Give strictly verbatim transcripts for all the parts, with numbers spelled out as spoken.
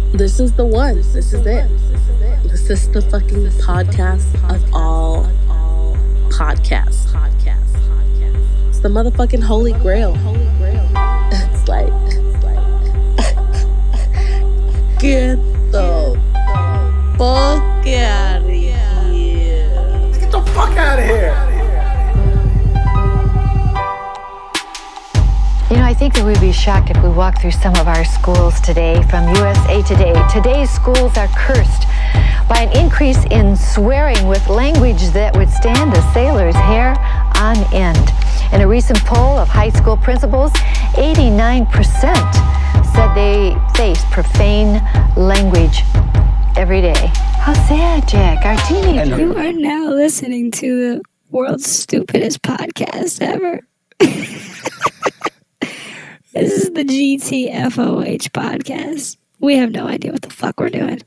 This is the one. This is it. This is the fucking podcast of all podcasts. It's the motherfucking holy grail. It's like, get the fuck out of here. Get the fuck out of here. You know, I think that we'd be shocked if we walked through some of our schools today. From U S A Today, today's schools are cursed by an increase in swearing with language that would stand a sailor's hair on end. In a recent poll of high school principals, eighty-nine percent said they face profane language every day. How sad, Jack, our teenagers. You are now listening to the world's stupidest podcast ever. This is the Gtfoh podcast. We have no idea what the fuck we're doing.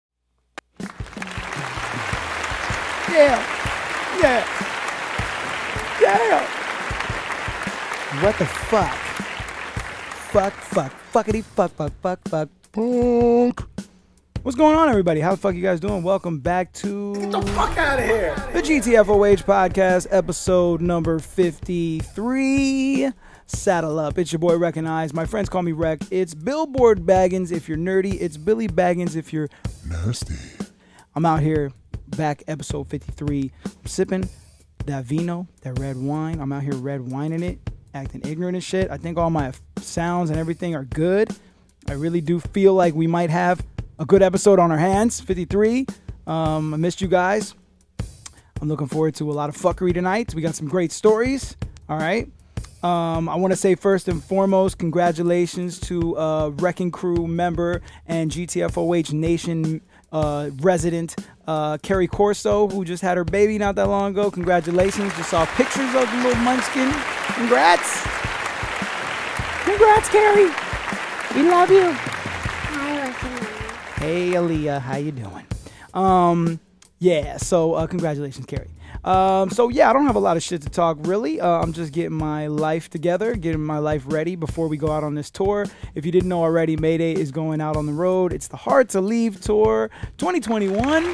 Yeah. Yeah. Yeah. What the fuck? Fuck, fuck, fuckity, fuck, fuck, fuck, fuck, fuck. What's going on, everybody? How the fuck you guys doing? Welcome back to... Get the fuck out of here! The Gtfoh podcast, episode number fifty-three. Saddle up. It's your boy Wrekonize. My friends call me Wreck. It's Billboard Baggins if you're nerdy. It's Billy Baggins if you're nasty. I'm out here, back episode fifty-three. I'm sipping that vino, that red wine. I'm out here red wining it, acting ignorant and shit. I think all my sounds and everything are good. I really do feel like we might have a good episode on our hands. fifty-three. Um, I missed you guys. I'm looking forward to a lot of fuckery tonight. We got some great stories. All right. Um, I want to say first and foremost, congratulations to uh, Wrecking Crew member and Gtfoh Nation uh, resident uh, Carrie Corso, who just had her baby not that long ago. Congratulations. Just saw pictures of the little munchkin. Congrats. Congrats, Carrie. We love you. Hi, Wrekonize. Hey, Aaliyah. How you doing? Um, yeah, so uh, congratulations, Carrie. Um, so yeah, I don't have a lot of shit to talk really. Uh, I'm just getting my life together, getting my life ready before we go out on this tour. If you didn't know already, Mayday is going out on the road. It's the Hard to Leave Tour twenty twenty-one.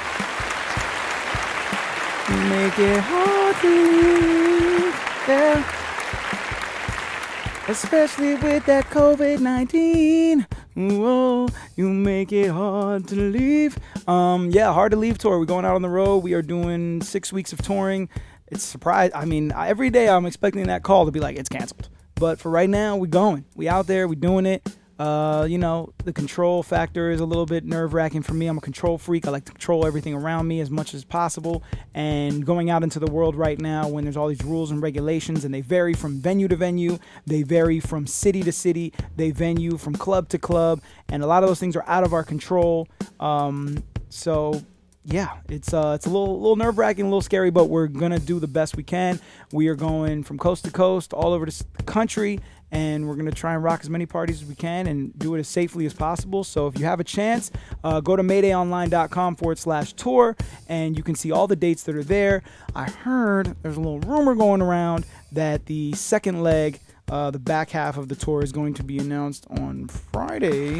Make it hard to leave, yeah. Especially with that COVID nineteen. Whoa, you make it hard to leave. Um, yeah, Hard to Leave tour. We're going out on the road. We are doing six weeks of touring. It's surprise. I mean, every day I'm expecting that call to be like, it's canceled. But for right now, we're going. We out there. We're doing it. Uh, you know, the control factor is a little bit nerve-wracking for me. I'm a control freak. I like to control everything around me as much as possible. And going out into the world right now when there's all these rules and regulations, and they vary from venue to venue, they vary from city to city, they venue from club to club, and a lot of those things are out of our control. Um, so... Yeah, it's uh, it's a little, little nerve-wracking, a little scary, but we're gonna do the best we can. We are going from coast to coast, all over the country, and we're gonna try and rock as many parties as we can and do it as safely as possible. So if you have a chance, uh, go to maydayonline.com forward slash tour, and you can see all the dates that are there. I heard there's a little rumor going around that the second leg, uh, the back half of the tour, is going to be announced on Friday.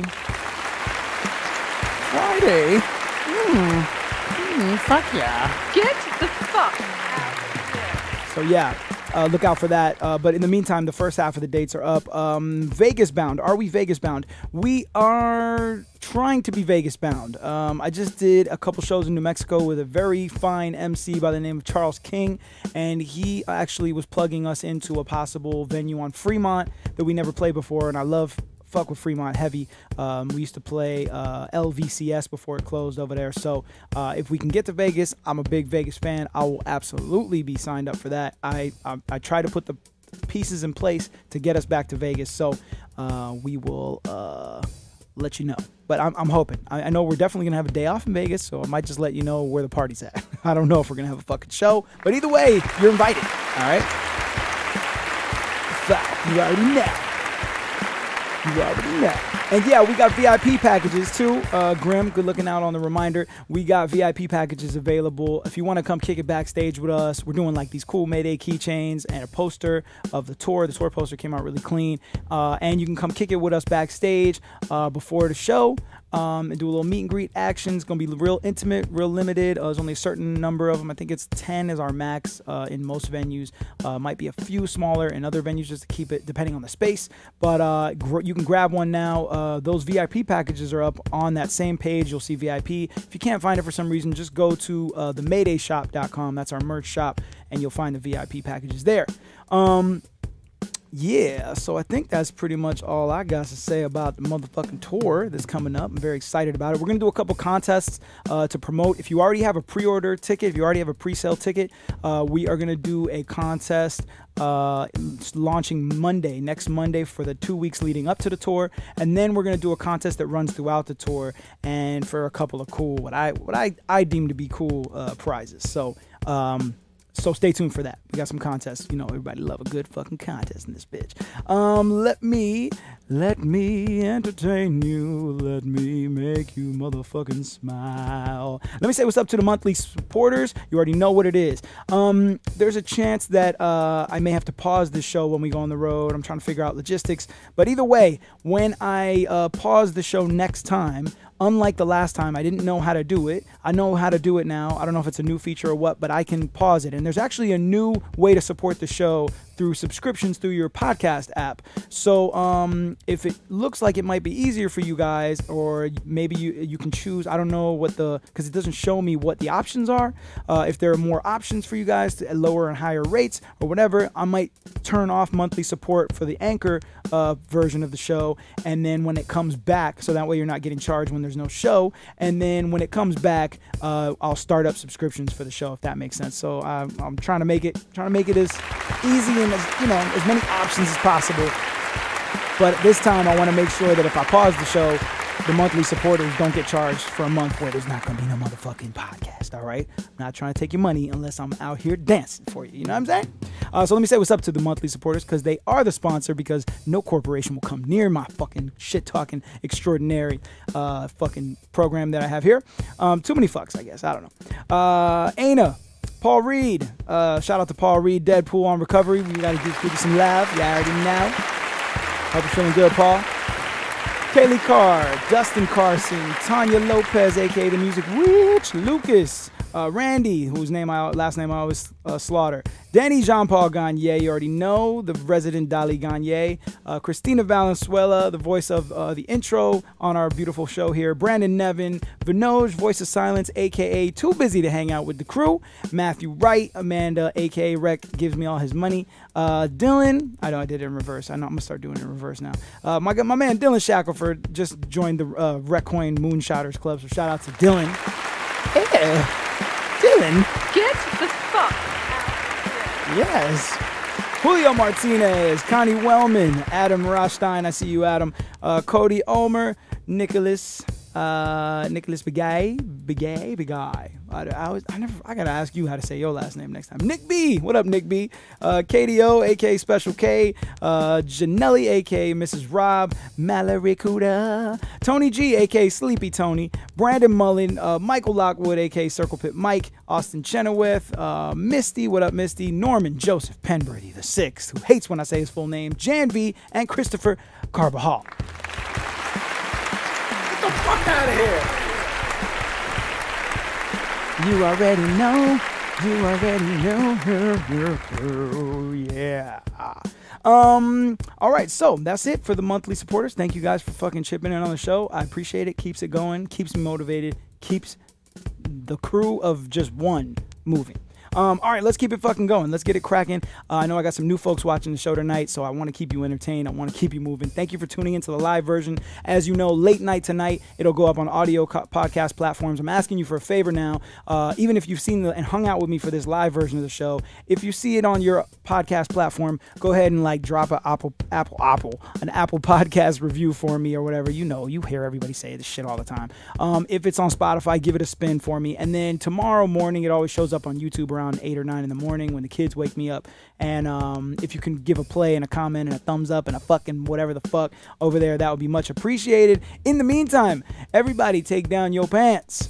Friday. Hmm. Mm, fuck yeah. Get the fuck out of here. So yeah, uh, look out for that. Uh, but in the meantime, the first half of the dates are up. Um, Vegas bound. Are we Vegas bound? We are trying to be Vegas bound. Um, I just did a couple shows in New Mexico with a very fine M C by the name of Charles King, and he actually was plugging us into a possible venue on Fremont that we never played before, and I love fuck with Fremont heavy. Um, we used to play uh, L V C S before it closed over there. So uh, if we can get to Vegas, I'm a big Vegas fan. I will absolutely be signed up for that. I I, I try to put the pieces in place to get us back to Vegas. So uh, we will uh, let you know. But I'm, I'm hoping. I, I know we're definitely going to have a day off in Vegas, so I might just let you know where the party's at. I don't know if we're going to have a fucking show. But either way, you're invited. All right? So, you already know. You already know. And yeah, we got V I P packages too. Uh, Grim, good looking out on the reminder. We got V I P packages available. If you want to come kick it backstage with us, we're doing like these cool Mayday keychains and a poster of the tour. The tour poster came out really clean. Uh, and you can come kick it with us backstage uh, before the show. Um, and do a little meet and greet action. It's going to be real intimate, real limited. Uh, there's only a certain number of them. I think it's ten is our max uh, in most venues. Uh, might be a few smaller in other venues just to keep it depending on the space. But uh, gr- you can grab one now. Uh, those V I P packages are up on that same page. You'll see V I P. If you can't find it for some reason, just go to uh, the mayday shop dot com. That's our merch shop, and you'll find the V I P packages there. Um... Yeah, so I think that's pretty much all I got to say about the motherfucking tour that's coming up. I'm very excited about it. We're going to do a couple contests uh, to promote. If you already have a pre-order ticket, if you already have a pre-sale ticket, uh, we are going to do a contest uh, launching Monday, next Monday for the two weeks leading up to the tour. And then we're going to do a contest that runs throughout the tour and for a couple of cool, what I what I, I deem to be cool uh, prizes. So, um... So stay tuned for that. We got some contests. You know, everybody love a good fucking contest in this bitch. Um, let me, let me entertain you. Let me make you motherfucking smile. Let me say what's up to the monthly supporters. You already know what it is. Um, there's a chance that uh, I may have to pause this show when we go on the road. I'm trying to figure out logistics. But either way, when I uh, pause the show next time, unlike the last time, I didn't know how to do it. I know how to do it now. I don't know if it's a new feature or what, but I can pause it. And there's actually a new way to support the show through subscriptions through your podcast app. So um, if it looks like it might be easier for you guys, or maybe you you can choose, I don't know what the, because it doesn't show me what the options are. Uh, if there are more options for you guys to lower and higher rates or whatever, I might turn off monthly support for the Anchor uh, version of the show. And then when it comes back, so that way you're not getting charged when there's no show. And then when it comes back, uh, I'll start up subscriptions for the show, if that makes sense. So uh, I'm trying to make it, trying to make it as easy and as, you know, as many options as possible. But this time I want to make sure that if I pause the show, the monthly supporters don't get charged for a month where there's not going to be no motherfucking podcast, all right? I'm not trying to take your money unless I'm out here dancing for you, you know what I'm saying? Uh, so let me say what's up to the monthly supporters, because they are the sponsor, because no corporation will come near my fucking shit-talking extraordinary uh, fucking program that I have here. Um, too many fucks, I guess. I don't know. Uh, Aina. Paul Reed. Uh, shout out to Paul Reed. Deadpool on recovery. We got to give you some love. You already know. Hope you're feeling good, Paul. Kaylee Carr, Dustin Carson, Tanya Lopez, a k a the Music Witch, Lucas, uh, Randy, whose name I last name I always uh, slaughter, Danny Jean-Paul Gagne, you already know, the resident Dalai Gagne, uh, Christina Valenzuela, the voice of uh, the intro on our beautiful show here, Brandon Nevin, Vinoj, Voice of Silence, a k a Too Busy to Hang Out with the Crew, Matthew Wright, Amanda, a k a Rec Gives Me All His Money, uh, Dylan, I know I did it in reverse, I know I'm going to start doing it in reverse now, uh, my, my man Dylan Shackelford just joined the uh, Wrekonize Moonshotters Club, so shout out to Dylan. Yeah, Dylan. Get the fuck out of here. Yes. Julio Martinez, Connie Wellman, Adam Rothstein, I see you, Adam. Uh, Cody Ulmer, Nicholas, uh, Nicholas Begay, Begay, Begay. I, I, was, I never, I gotta ask you how to say your last name next time. Nick B, what up, Nick B? Uh, K D O, aka Special K, uh, Janelli, aka Missus Rob, Mallory Kuda, Tony G, aka Sleepy Tony, Brandon Mullen, uh, Michael Lockwood, aka Circle Pit Mike, Austin Chenoweth, uh, Misty, what up, Misty? Norman Joseph Penberthy the Sixth, who hates when I say his full name, Jan V, and Christopher Carbajal. Get the fuck out of here! You already know, you already know, yeah. Um, all right, so that's it for the monthly supporters. Thank you guys for fucking chipping in on the show. I appreciate it. Keeps it going, keeps me motivated, keeps the crew of just one moving. Um, all right, let's keep it fucking going. Let's get it cracking. Uh, I know I got some new folks watching the show tonight, so I want to keep you entertained. I want to keep you moving. Thank you for tuning into the live version. As you know, late night tonight, it'll go up on audio co- podcast platforms. I'm asking you for a favor now. Uh, even if you've seen the, and hung out with me for this live version of the show, if you see it on your podcast platform, go ahead and like drop an Apple, Apple, Apple, an Apple podcast review for me or whatever. You know, you hear everybody say this shit all the time. Um, if it's on Spotify, give it a spin for me. And then tomorrow morning, it always shows up on YouTube around around eight or nine in the morning when the kids wake me up. And um, if you can give a play and a comment and a thumbs up and a fucking whatever the fuck over there, that would be much appreciated. In the meantime, everybody take down your pants.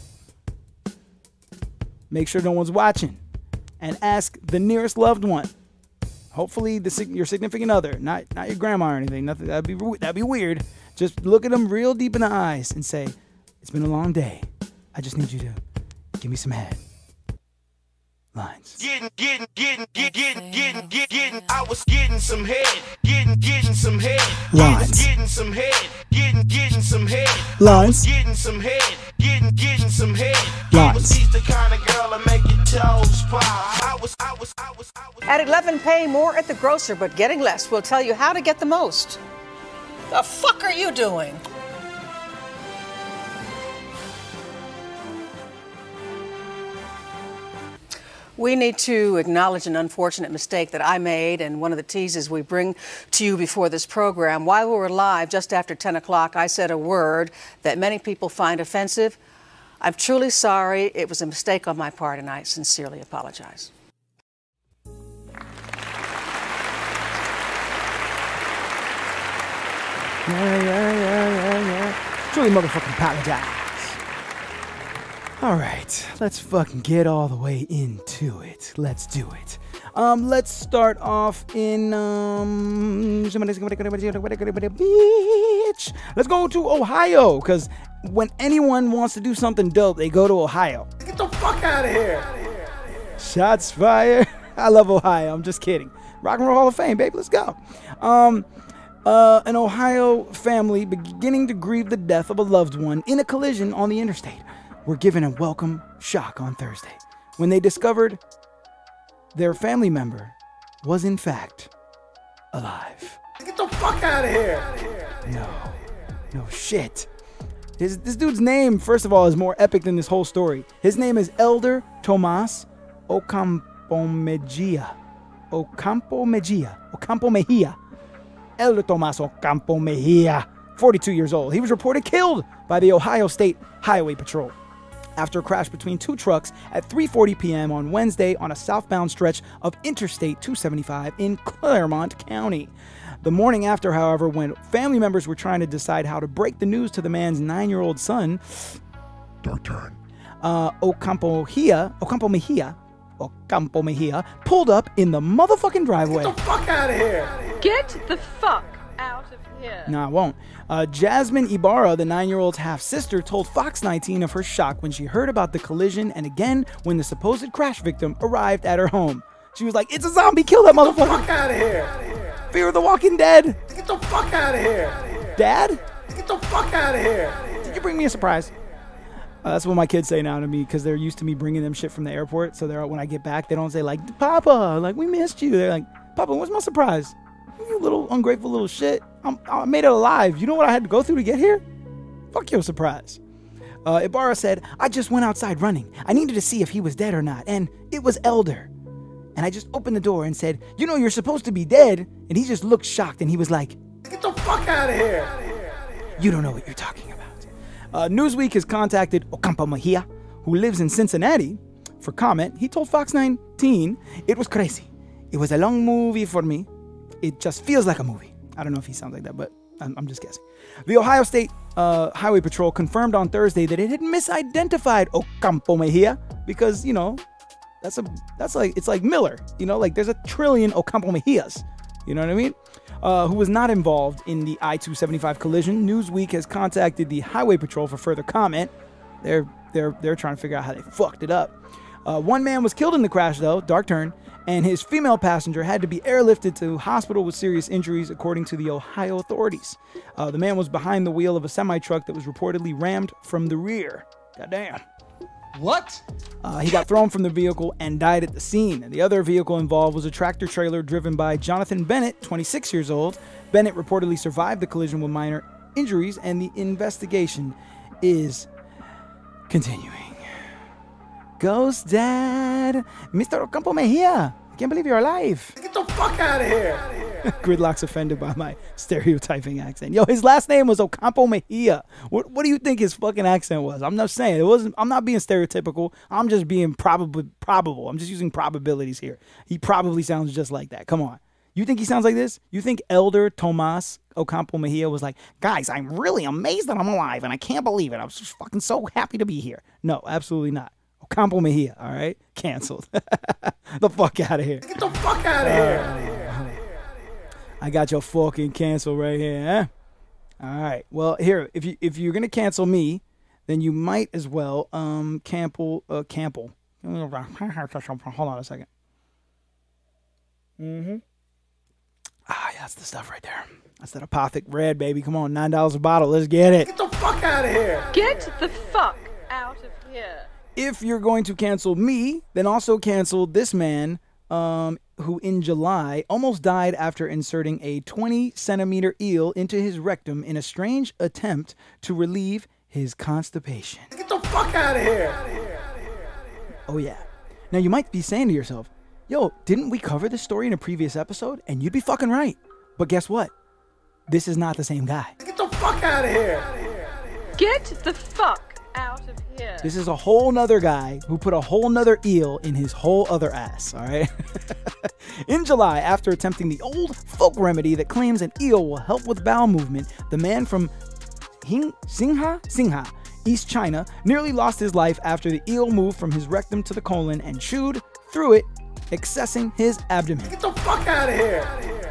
Make sure no one's watching. And ask the nearest loved one. Hopefully the your significant other, not not your grandma or anything. Nothing that'd be that'd be weird. Just look at them real deep in the eyes and say, "It's been a long day. I just need you to give me some head." Lines. Getting, getting, getting, getting, getting, getting, getting. I was getting some head. Getting, getting some head. Lines. Getting some head. Getting, getting some head. Lines. Getting some head. Getting, getting some head. Lines. I was the kind of girl that make your toes pop. I was, I was, I was, I was. At eleven, paying more at the grocer, but getting less. We'll tell you how to get the most. The fuck are you doing? We need to acknowledge an unfortunate mistake that I made, and one of the teases we bring to you before this program. While we were live, just after ten o'clock, I said a word that many people find offensive. I'm truly sorry. It was a mistake on my part, and I sincerely apologize. Yeah, yeah, yeah, yeah, yeah. Truly motherfucking apologize. All right, let's fucking get all the way into it. Let's do it. Um, let's start off in um. Bitch. Let's go to Ohio, because when anyone wants to do something dope, they go to Ohio. Get the fuck out of here. Shots fired. I love Ohio. I'm just kidding. Rock and Roll Hall of Fame, babe. Let's go. Um. Uh, an Ohio family beginning to grieve the death of a loved one in a collision on the interstate were given a welcome shock on Thursday when they discovered their family member was in fact alive. Get the fuck out of here. No, no shit. His, this dude's name, first of all, is more epic than this whole story. His name is Elder Tomas Ocampo Mejia. Ocampo Mejia. Ocampo Mejia. Elder Tomas Ocampo Mejia, forty-two years old. He was reported killed by the Ohio State Highway Patrol after a crash between two trucks at three forty p.m. on Wednesday on a southbound stretch of Interstate two seventy-five in Claremont County. The morning after, however, when family members were trying to decide how to break the news to the man's nine-year-old son, Dark turn. Uh, Ocampo Mejia, Ocampo Mejia, Ocampo Mejia pulled up in the motherfucking driveway. Get the fuck out of here. Get the fuck out of here. No, I won't. Uh, Jasmine Ibarra, the nine-year-old's half-sister, told Fox nineteen of her shock when she heard about the collision and again when the supposed crash victim arrived at her home. She was like, "It's a zombie! Kill that motherfucker!" Get the fuck out of here. Fear of the Walking Dead. Get the fuck out of here. Dad? Get the fuck out of here. Did you bring me a surprise? Uh, that's what my kids say now to me because they're used to me bringing them shit from the airport. So they're when I get back, they don't say like, "Papa, like we missed you." They're like, "Papa, what's my surprise?" You little ungrateful little shit. I'm, I made it alive. You know what I had to go through to get here? Fuck your surprise. Uh, Ibarra said, "I just went outside running. I needed to see if he was dead or not. And it was Elder. And I just opened the door and said, 'You know, you're supposed to be dead.' And he just looked shocked and he was like, 'Get the fuck out of here.' You don't know what you're talking about." Uh, Newsweek has contacted Ocampo Mejia, who lives in Cincinnati, for comment. He told Fox nineteen, "It was crazy. It was a long movie for me. It just feels like a movie." I don't know if he sounds like that, but I'm, I'm just guessing. The Ohio State uh, Highway Patrol confirmed on Thursday that it had misidentified Ocampo Mejia because, you know, that's a that's like it's like Miller. You know, like there's a trillion Ocampo Mejias. You know what I mean? Uh, who was not involved in the I two seventy-five collision. Newsweek has contacted the Highway Patrol for further comment. They're they're they're trying to figure out how they fucked it up. Uh, one man was killed in the crash, though, dark turn, and his female passenger had to be airlifted to hospital with serious injuries, according to the Ohio authorities. Uh, the man was behind the wheel of a semi-truck that was reportedly rammed from the rear. Goddamn. What? Uh, he got thrown from the vehicle and died at the scene. And the other vehicle involved was a tractor trailer driven by Jonathan Bennett, twenty-six years old. Bennett reportedly survived the collision with minor injuries, and the investigation is continuing. Ghost Dad, Mister Ocampo Mejia, I can't believe you're alive. Get the fuck out of here. Gridlock's offended by my stereotyping accent. Yo, his last name was Ocampo Mejia. What what do you think his fucking accent was? I'm not saying it wasn't. I'm not being stereotypical. I'm just being probably probable. I'm just using probabilities here. He probably sounds just like that. Come on. You think he sounds like this? You think Elder Tomas Ocampo Mejia was like, guys, I'm really amazed that I'm alive and I can't believe it. I'm just fucking so happy to be here. No, absolutely not. Ocampo Mejia, all right? Canceled. The fuck out of here. Get the fuck out of here. Uh, I got your fucking cancel right here, huh? All right. Well, here, if you if you're gonna cancel me, then you might as well um cancel uh cancel. Hold on a second. Mm-hmm. Ah, yeah, that's the stuff right there. That's that Apothic Red, baby. Come on, nine dollars a bottle. Let's get it. Get the fuck out of here. Get the fuck out of here. If you're going to cancel me, then also cancel this man, um, who in July almost died after inserting a twenty centimeter eel into his rectum in a strange attempt to relieve his constipation. Get the fuck out of here. Oh yeah. Now you might be saying to yourself, yo, didn't we cover this story in a previous episode? And you'd be fucking right. But guess what? This is not the same guy. Get the fuck out of here. Get the fuck out of here. This is a whole nother guy who put a whole nother eel in his whole other ass, all right? In July, after attempting the old folk remedy that claims an eel will help with bowel movement, the man from Hing Singha? Singha, East China, nearly lost his life after the eel moved from his rectum to the colon and chewed through it, accessing his abdomen. Get the fuck out of here.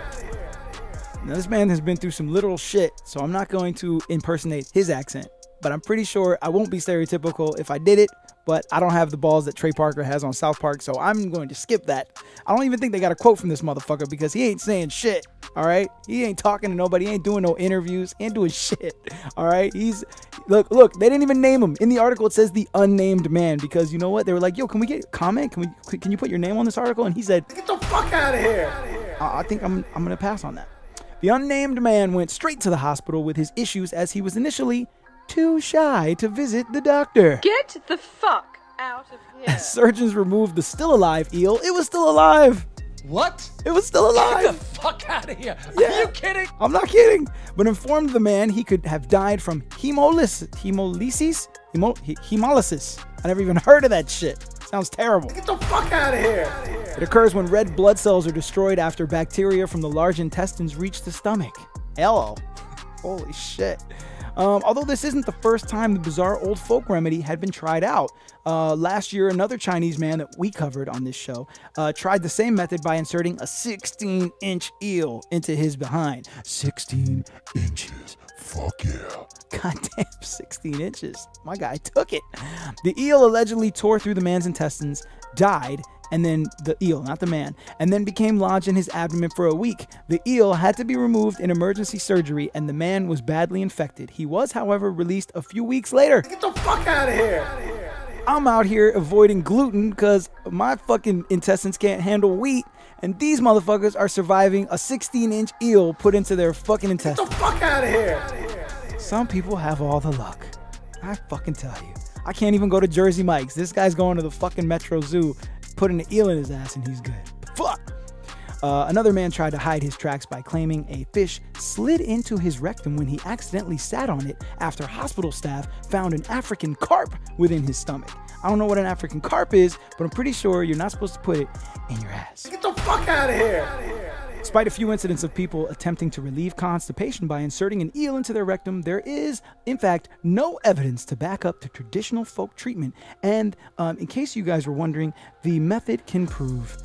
Now, this man has been through some literal shit, so I'm not going to impersonate his accent, but I'm pretty sure I won't be stereotypical if I did it, but I don't have the balls that Trey Parker has on South Park, so I'm going to skip that. I don't even think they got a quote from this motherfucker because he ain't saying shit, all right? He ain't talking to nobody. He ain't doing no interviews. He ain't doing shit, all right? He's, look, look, they didn't even name him. In the article, it says the unnamed man because you know what? They were like, yo, can we get a comment? Can we? Can you put your name on this article? And he said, get the fuck out of here. I, I think I'm, I'm going to pass on that. The unnamed man went straight to the hospital with his issues as he was initially too shy to visit the doctor. Get the fuck out of here. As surgeons removed the still alive eel, it was still alive. What? It was still alive. Get the fuck out of here. Yeah. Are you kidding? I'm not kidding. But informed the man he could have died from hemolysis. Hemolysis? Hemo, hemolysis. I never even heard of that shit. Sounds terrible. Get the fuck out of here. It occurs when red blood cells are destroyed after bacteria from the large intestines reach the stomach. Hello. Holy shit. Um, although this isn't the first time the bizarre old folk remedy had been tried out. Uh, last year, another Chinese man that we covered on this show uh, tried the same method by inserting a sixteen inch eel into his behind. sixteen inches. Fuck yeah. Goddamn, sixteen inches. My guy took it. The eel allegedly tore through the man's intestines, died, and then the eel, not the man, and then became lodged in his abdomen for a week. The eel had to be removed in emergency surgery, and the man was badly infected. He was, however, released a few weeks later. Get the fuck out of here. I'm out here avoiding gluten because my fucking intestines can't handle wheat, and these motherfuckers are surviving a sixteen inch eel put into their fucking intestines. Get the fuck out of here. Some people have all the luck. I fucking tell you. I can't even go to Jersey Mike's. This guy's going to the fucking Metro Zoo, putting an eel in his ass, and he's good. Fuck! Uh, another man tried to hide his tracks by claiming a fish slid into his rectum when he accidentally sat on it after hospital staff found an African carp within his stomach. I don't know what an African carp is, but I'm pretty sure you're not supposed to put it in your ass. Get the fuck out of here. Despite a few incidents of people attempting to relieve constipation by inserting an eel into their rectum, there is, in fact, no evidence to back up the traditional folk treatment. And um, in case you guys were wondering, the method can prove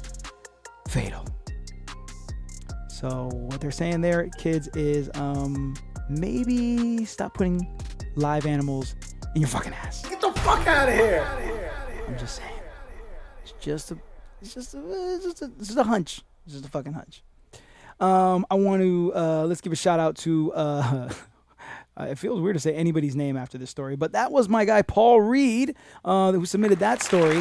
fatal. So what they're saying there, kids, is um, maybe stop putting live animals in your fucking ass. Get the fuck out of here. I'm just saying. It's just a, it's just a, it's just a, it's just a hunch. It's just a fucking hunch. Um, I want to, uh, let's give a shout out to, uh, it feels weird to say anybody's name after this story, but that was my guy, Paul Reed, uh, who submitted that story.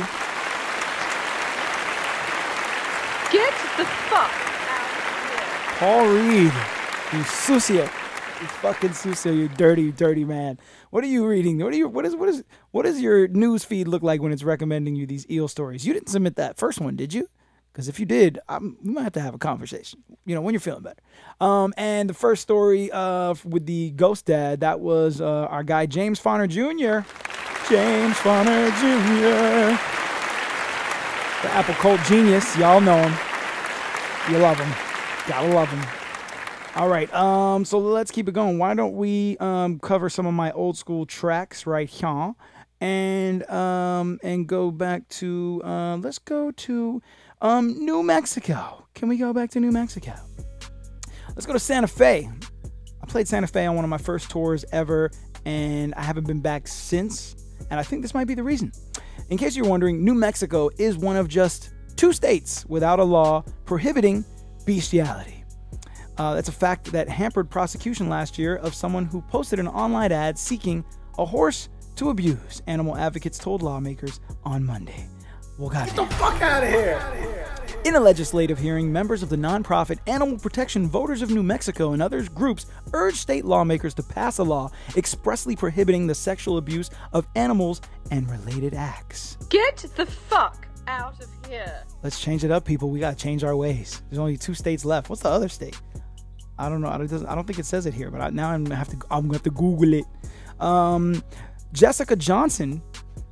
Get the fuck out of here. Paul Reed, you sucio, you fucking sucio, you dirty, dirty man. What are you reading? What are you, what is, what is, what does your news feed look like when it's recommending you these eel stories? You didn't submit that first one, did you? Because if you did, I'm, we might have to have a conversation, you know, when you're feeling better. Um, and the first story uh, with the ghost dad, that was uh, our guy James Fonner Junior James Fonner Junior The Apple Cult genius. Y'all know him. You love him. Gotta love him. All right, um, so let's keep it going. Why don't we um, cover some of my old school tracks right here, and um, and go back to uh, let's go to um, New Mexico. Can we go back to New Mexico? Let's go to Santa Fe. I played Santa Fe on one of my first tours ever, and I haven't been back since. And I think this might be the reason. In case you're wondering, New Mexico is one of just two states without a law prohibiting bestiality. Uh, that's a fact that hampered prosecution last year of someone who posted an online ad seeking a horse to abuse, animal advocates told lawmakers on Monday. Well, God, Get the fuck out of here! In a legislative hearing, members of the nonprofit Animal Protection Voters of New Mexico and other groups urged state lawmakers to pass a law expressly prohibiting the sexual abuse of animals and related acts. Get the fuck out of here. Let's change it up, people. We gotta change our ways. There's only two states left. What's the other state? I don't know. I don't, I don't think it says it here, but I, now I'm gonna have to. I'm gonna have to Google it. Um, Jessica Johnson.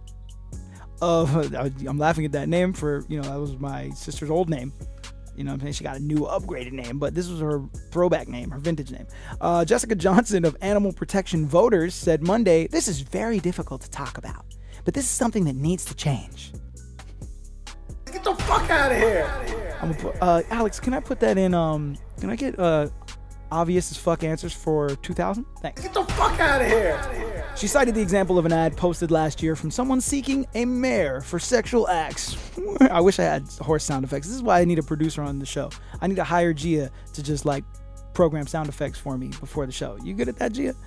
Of I'm laughing at that name for you know that was my sister's old name. You know what I'm saying? She got a new upgraded name, but this was her throwback name, her vintage name. Uh, Jessica Johnson of Animal Protection Voters said Monday, "This is very difficult to talk about, but this is something that needs to change." Get the fuck out of here! I'm gonna put, uh, Alex, can I put that in? Um, can I get uh, obvious as fuck answers for two thousand? Thanks. Get the fuck out of here! She cited the example of an ad posted last year from someone seeking a mare for sexual acts. I wish I had horse sound effects. This is why I need a producer on the show. I need to hire Gia to just like program sound effects for me before the show. You good at that, Gia?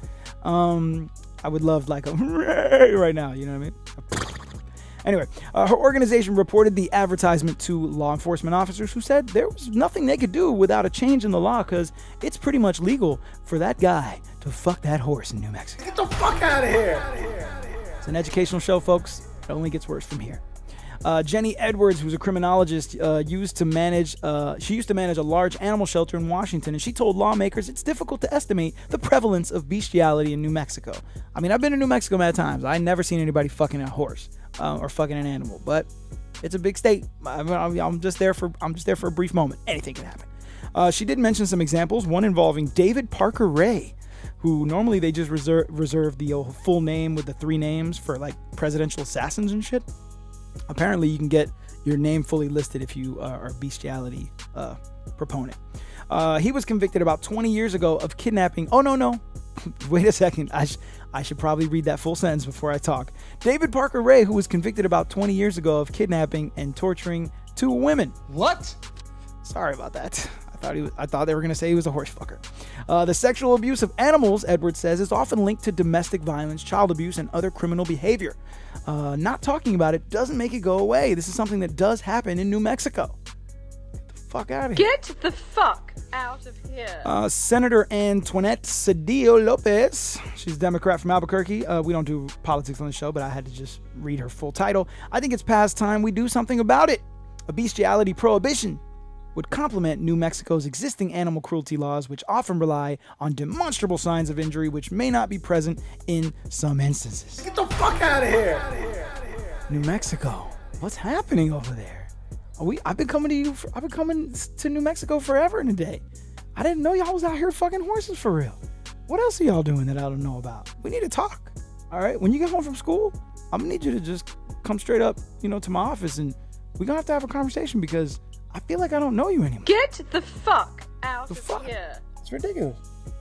Um, I would love like a right now. You know what I mean? Anyway, uh, her organization reported the advertisement to law enforcement officers who said there was nothing they could do without a change in the law because it's pretty much legal for that guy to fuck that horse in New Mexico. Get the fuck out of here! It's an educational show, folks. It only gets worse from here. Uh, Jenny Edwards, who's a criminologist, uh, used to manage. Uh, she used to manage a large animal shelter in Washington, and she told lawmakers it's difficult to estimate the prevalence of bestiality in New Mexico. I mean, I've been to New Mexico many times. I never seen anybody fucking a horse uh, or fucking an animal, but it's a big state. I mean, I'm just there for. I'm just there for a brief moment. Anything can happen. Uh, she did mention some examples. One involving David Parker Ray, who normally they just reserve reserve the uh, full name with the three names for like presidential assassins and shit. Apparently, you can get your name fully listed if you uh, are a bestiality uh, proponent. Uh, he was convicted about twenty years ago of kidnapping. Oh, no, no. Wait a second. I, sh- I should probably read that full sentence before I talk. David Parker Ray, who was convicted about twenty years ago of kidnapping and torturing two women. What? Sorry about that. I thought he was, I thought they were going to say he was a horse fucker. Uh, the sexual abuse of animals, Edwards says, is often linked to domestic violence, child abuse, and other criminal behavior. Uh, not talking about it doesn't make it go away. This is something that does happen in New Mexico. Get the fuck out of here. Get the fuck out of here. Uh, Senator Antoinette Cedillo Lopez, she's a Democrat from Albuquerque. Uh, we don't do politics on the show, but I had to just read her full title. I think it's past time we do something about it. A bestiality prohibition would complement New Mexico's existing animal cruelty laws, which often rely on demonstrable signs of injury which may not be present in some instances. Get the fuck out of here! New Mexico, what's happening over there? Are we? I've been coming to you. For, I've been coming to New Mexico forever and a day. I didn't know y'all was out here fucking horses for real. What else are y'all doing that I don't know about? We need to talk. All right, when you get home from school, I'm gonna need you to just come straight up, you know, to my office, and we're gonna have to have a conversation because I feel like I don't know you anymore. Get the fuck out The of fuck? here. It's ridiculous.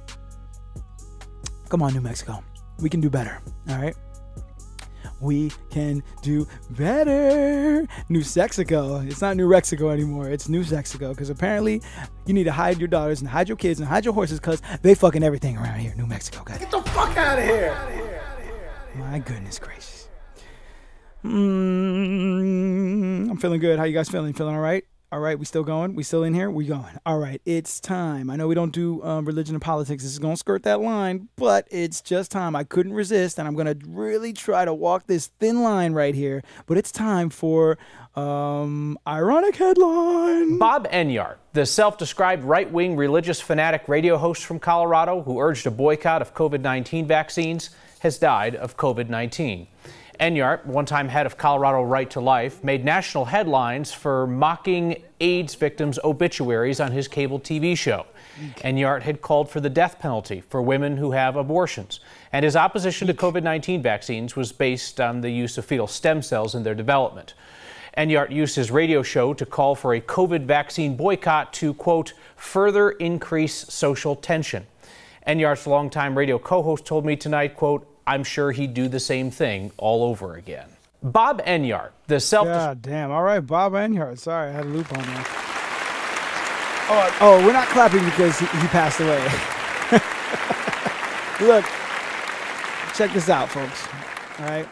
Come on, New Mexico. We can do better, all right? We can do better. New Sexico. It's not New Rexico anymore. It's New Sexico because apparently you need to hide your daughters and hide your kids and hide your horses because they fucking everything around here. New Mexico, guys. Get the fuck out of here! My goodness gracious. Mm, I'm feeling good. How you guys feeling? Feeling all right? All right, we still going? We still in here? We going. All right, it's time. I know we don't do um, religion and politics. This is going to skirt that line, but it's just time. I couldn't resist, and I'm going to really try to walk this thin line right here. But it's time for um, ironic headline. Bob Enyart, the self-described right-wing religious fanatic radio host from Colorado who urged a boycott of COVID nineteen vaccines, has died of COVID nineteen. Enyart, one-time head of Colorado Right to Life, made national headlines for mocking AIDS victims' obituaries on his cable T V show. Enyart had called for the death penalty for women who have abortions, and his opposition to COVID nineteen vaccines was based on the use of fetal stem cells in their development. Enyart used his radio show to call for a COVID vaccine boycott to, quote, further increase social tension. Enyart's longtime radio co-host told me tonight, quote, I'm sure he'd do the same thing all over again. Bob Enyart, the self- God damn. All right, Bob Enyart. Sorry, I had a loop on that. Oh, oh, we're not clapping because he, he passed away. Look, check this out, folks. All right?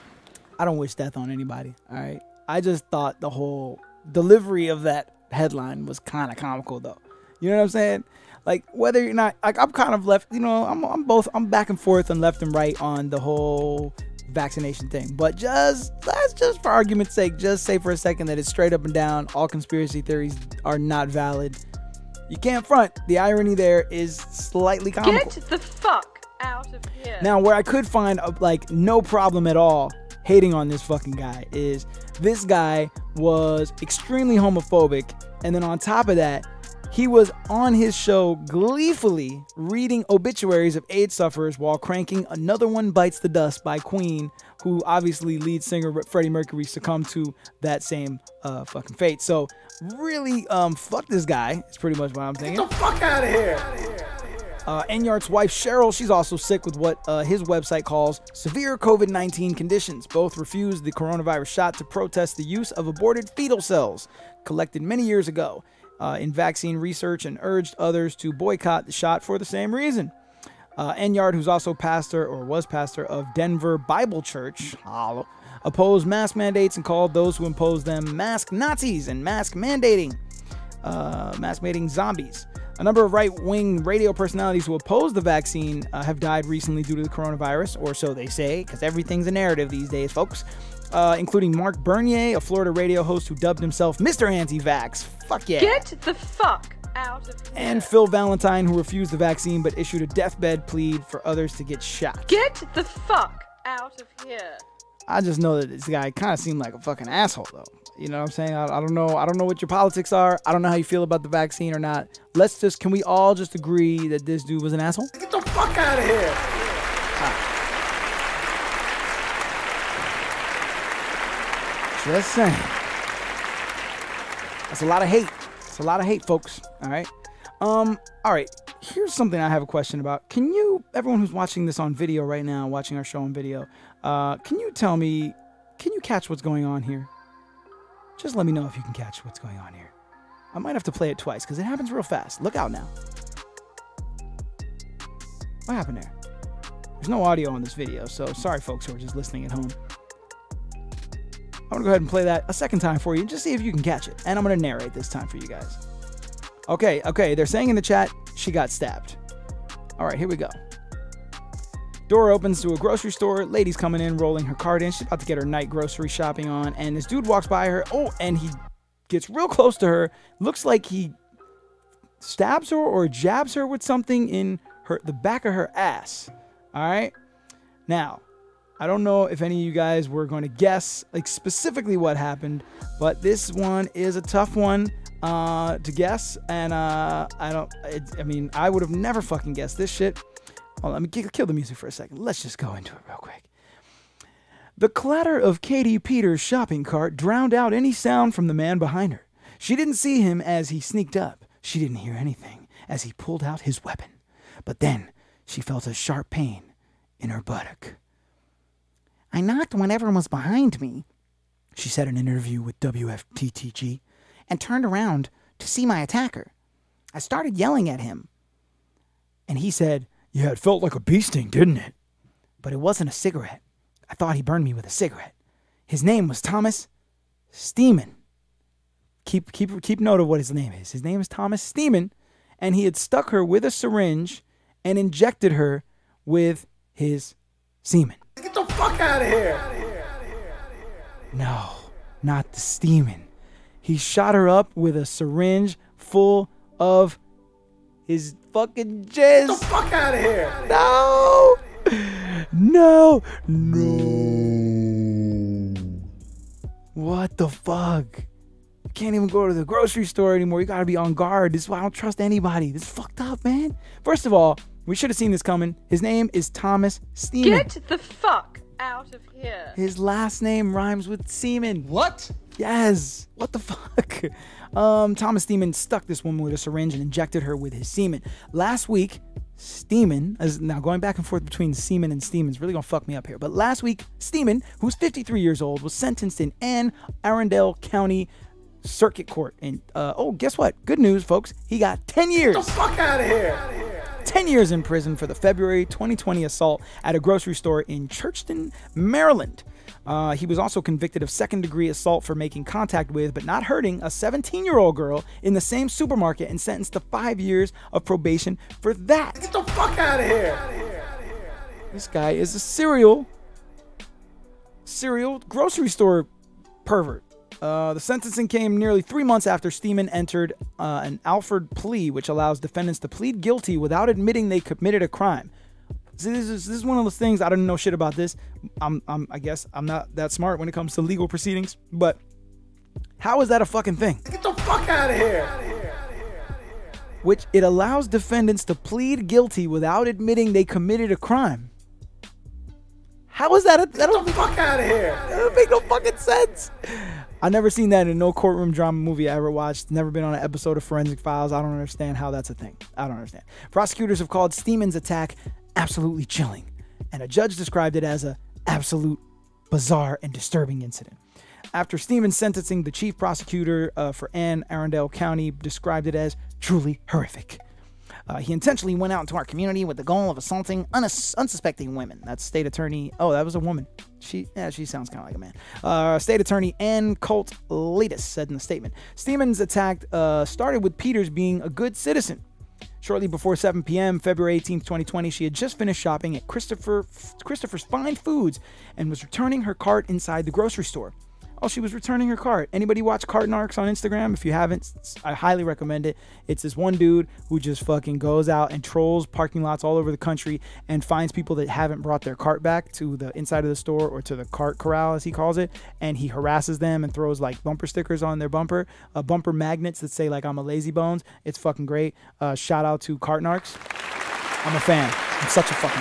I don't wish death on anybody, all right? I just thought the whole delivery of that headline was kind of comical, though. You know what I'm saying? Like, whether you're not, like, I'm kind of left, you know, I'm, I'm both, I'm back and forth and left and right on the whole vaccination thing. But just, let's just, for argument's sake, just say for a second that it's straight up and down. All conspiracy theories are not valid. You can't front. The irony there is slightly comical. Get the fuck out of here. Now, where I could find, uh, like, no problem at all hating on this fucking guy is this guy was extremely homophobic. And then on top of that, he was on his show gleefully reading obituaries of AIDS sufferers while cranking Another One Bites the Dust by Queen, who obviously lead singer Freddie Mercury succumbed to that same uh, fucking fate. So really, um, fuck this guy. It's pretty much what I'm thinking. Get the fuck out of here. Uh, Enyart's wife, Cheryl, she's also sick with what uh, his website calls severe COVID nineteen conditions. Both refused the coronavirus shot to protest the use of aborted fetal cells collected many years ago Uh, in vaccine research and urged others to boycott the shot for the same reason. Uh, Enyart, who's also pastor or was pastor of Denver Bible Church, opposed mask mandates and called those who imposed them mask Nazis and mask mandating, uh, mask mandating zombies. A number of right-wing radio personalities who oppose the vaccine uh, have died recently due to the coronavirus, or so they say, because everything's a narrative these days, folks. Uh, including Mark Bernier, a Florida radio host who dubbed himself Mister Anti-Vax. Fuck yeah. Get the fuck out of here. And Phil Valentine, who refused the vaccine but issued a deathbed plea for others to get shot. Get the fuck out of here. I just know that this guy kind of seemed like a fucking asshole, though. You know what I'm saying? I, I don't know. I don't know what your politics are. I don't know how you feel about the vaccine or not. Let's just, can we all just agree that this dude was an asshole? Get the fuck out of here. Ah. Just saying. That's a lot of hate. It's a lot of hate, folks. All right. Um. All right. Here's something I have a question about. Can you, everyone who's watching this on video right now, watching our show on video, uh, can you tell me, can you catch what's going on here? Just let me know if you can catch what's going on here. I might have to play it twice because it happens real fast. Look out now. What happened there? There's no audio on this video, so sorry, folks who are just listening at home. I'm going to go ahead and play that a second time for you and just see if you can catch it. And I'm going to narrate this time for you guys. Okay, okay, they're saying in the chat, she got stabbed. All right, here we go. Door opens to a grocery store. Lady's coming in, rolling her cart in. She's about to get her night grocery shopping on. And this dude walks by her. Oh, and he gets real close to her. Looks like he stabs her or jabs her with something in her the back of her ass. All right? Now, I don't know if any of you guys were going to guess like specifically what happened, but this one is a tough one uh, to guess, and uh, I don't. It, I mean, I would have never fucking guessed this shit. Hold on, let me kill the music for a second. Let's just go into it real quick. The clatter of Katie Peters' shopping cart drowned out any sound from the man behind her. She didn't see him as he sneaked up. She didn't hear anything as he pulled out his weapon. But then she felt a sharp pain in her buttock. I knocked when everyone was behind me, she said in an interview with W F T T G, and turned around to see my attacker. I started yelling at him. And he said, yeah, it felt like a bee sting, didn't it? But it wasn't a cigarette. I thought he burned me with a cigarette. His name was Thomas Steeman. keep keep keep note of what his name is. His name is Thomas Steeman, and he had stuck her with a syringe and injected her with his semen. Get the fuck out of here. No, not the Steeman. He shot her up with a syringe full of his fucking jizz. Get the fuck out of here. No. No. No. What the fuck? You can't even go to the grocery store anymore. You gotta be on guard. This is why I don't trust anybody. This is fucked up, man. First of all, we should have seen this coming. His name is Thomas Steeman. Get the fuck out of here. His last name rhymes with semen. What? Yes. What the fuck? Um, Thomas Steeman stuck this woman with a syringe and injected her with his semen. Last week, Steeman, as now going back and forth between semen and Steeman is really gonna fuck me up here. But last week, Steeman, who's fifty-three years old, was sentenced in Anne Arundel County Circuit Court. And uh, oh, guess what? Good news, folks. He got ten years. Get the fuck out of here. ten years in prison for the February twenty twenty assault at a grocery store in Churchton, Maryland. Uh, he was also convicted of second-degree assault for making contact with, but not hurting, a seventeen-year-old girl in the same supermarket and sentenced to five years of probation for that. Get the fuck out of here. This guy is a serial, serial grocery store pervert. Uh, the sentencing came nearly three months after Steeman entered uh, an Alford plea, which allows defendants to plead guilty without admitting they committed a crime. See, this is, this is one of those things, I don't know shit about this. I'm, I'm, I guess I'm not that smart when it comes to legal proceedings, but how is that a fucking thing? Get the fuck out of here. Which it allows defendants to plead guilty without admitting they committed a crime. How is that? A, that Get the fuck out of here. That doesn't make no fucking sense. I've never seen that in no courtroom drama movie I ever watched. Never been on an episode of Forensic Files. I don't understand how that's a thing. I don't understand. Prosecutors have called Steeman's attack absolutely chilling, and a judge described it as a absolute bizarre and disturbing incident. After Steeman's sentencing, the chief prosecutor uh, for Anne Arundel County described it as truly horrific. Uh, he intentionally went out into our community with the goal of assaulting unus- unsuspecting women. That's state attorney. Oh, that was a woman. She, yeah, she sounds kind of like a man. Uh, state attorney Ann Colt Lattis said in the statement, Steeman's attack uh, started with Peters being a good citizen. Shortly before seven p.m., February eighteenth, twenty twenty, she had just finished shopping at Christopher Christopher's Fine Foods and was returning her cart inside the grocery store. Oh, she was returning her cart. Anybody watch Cart Narcs on Instagram? If you haven't, I highly recommend it. It's this one dude who just fucking goes out and trolls parking lots all over the country and finds people that haven't brought their cart back to the inside of the store or to the cart corral, as he calls it, and he harasses them and throws like bumper stickers on their bumper, uh, bumper magnets that say like I'm a lazy bones. It's fucking great. Uh, shout out to Cart Narcs. I'm a fan. I'm such a fucking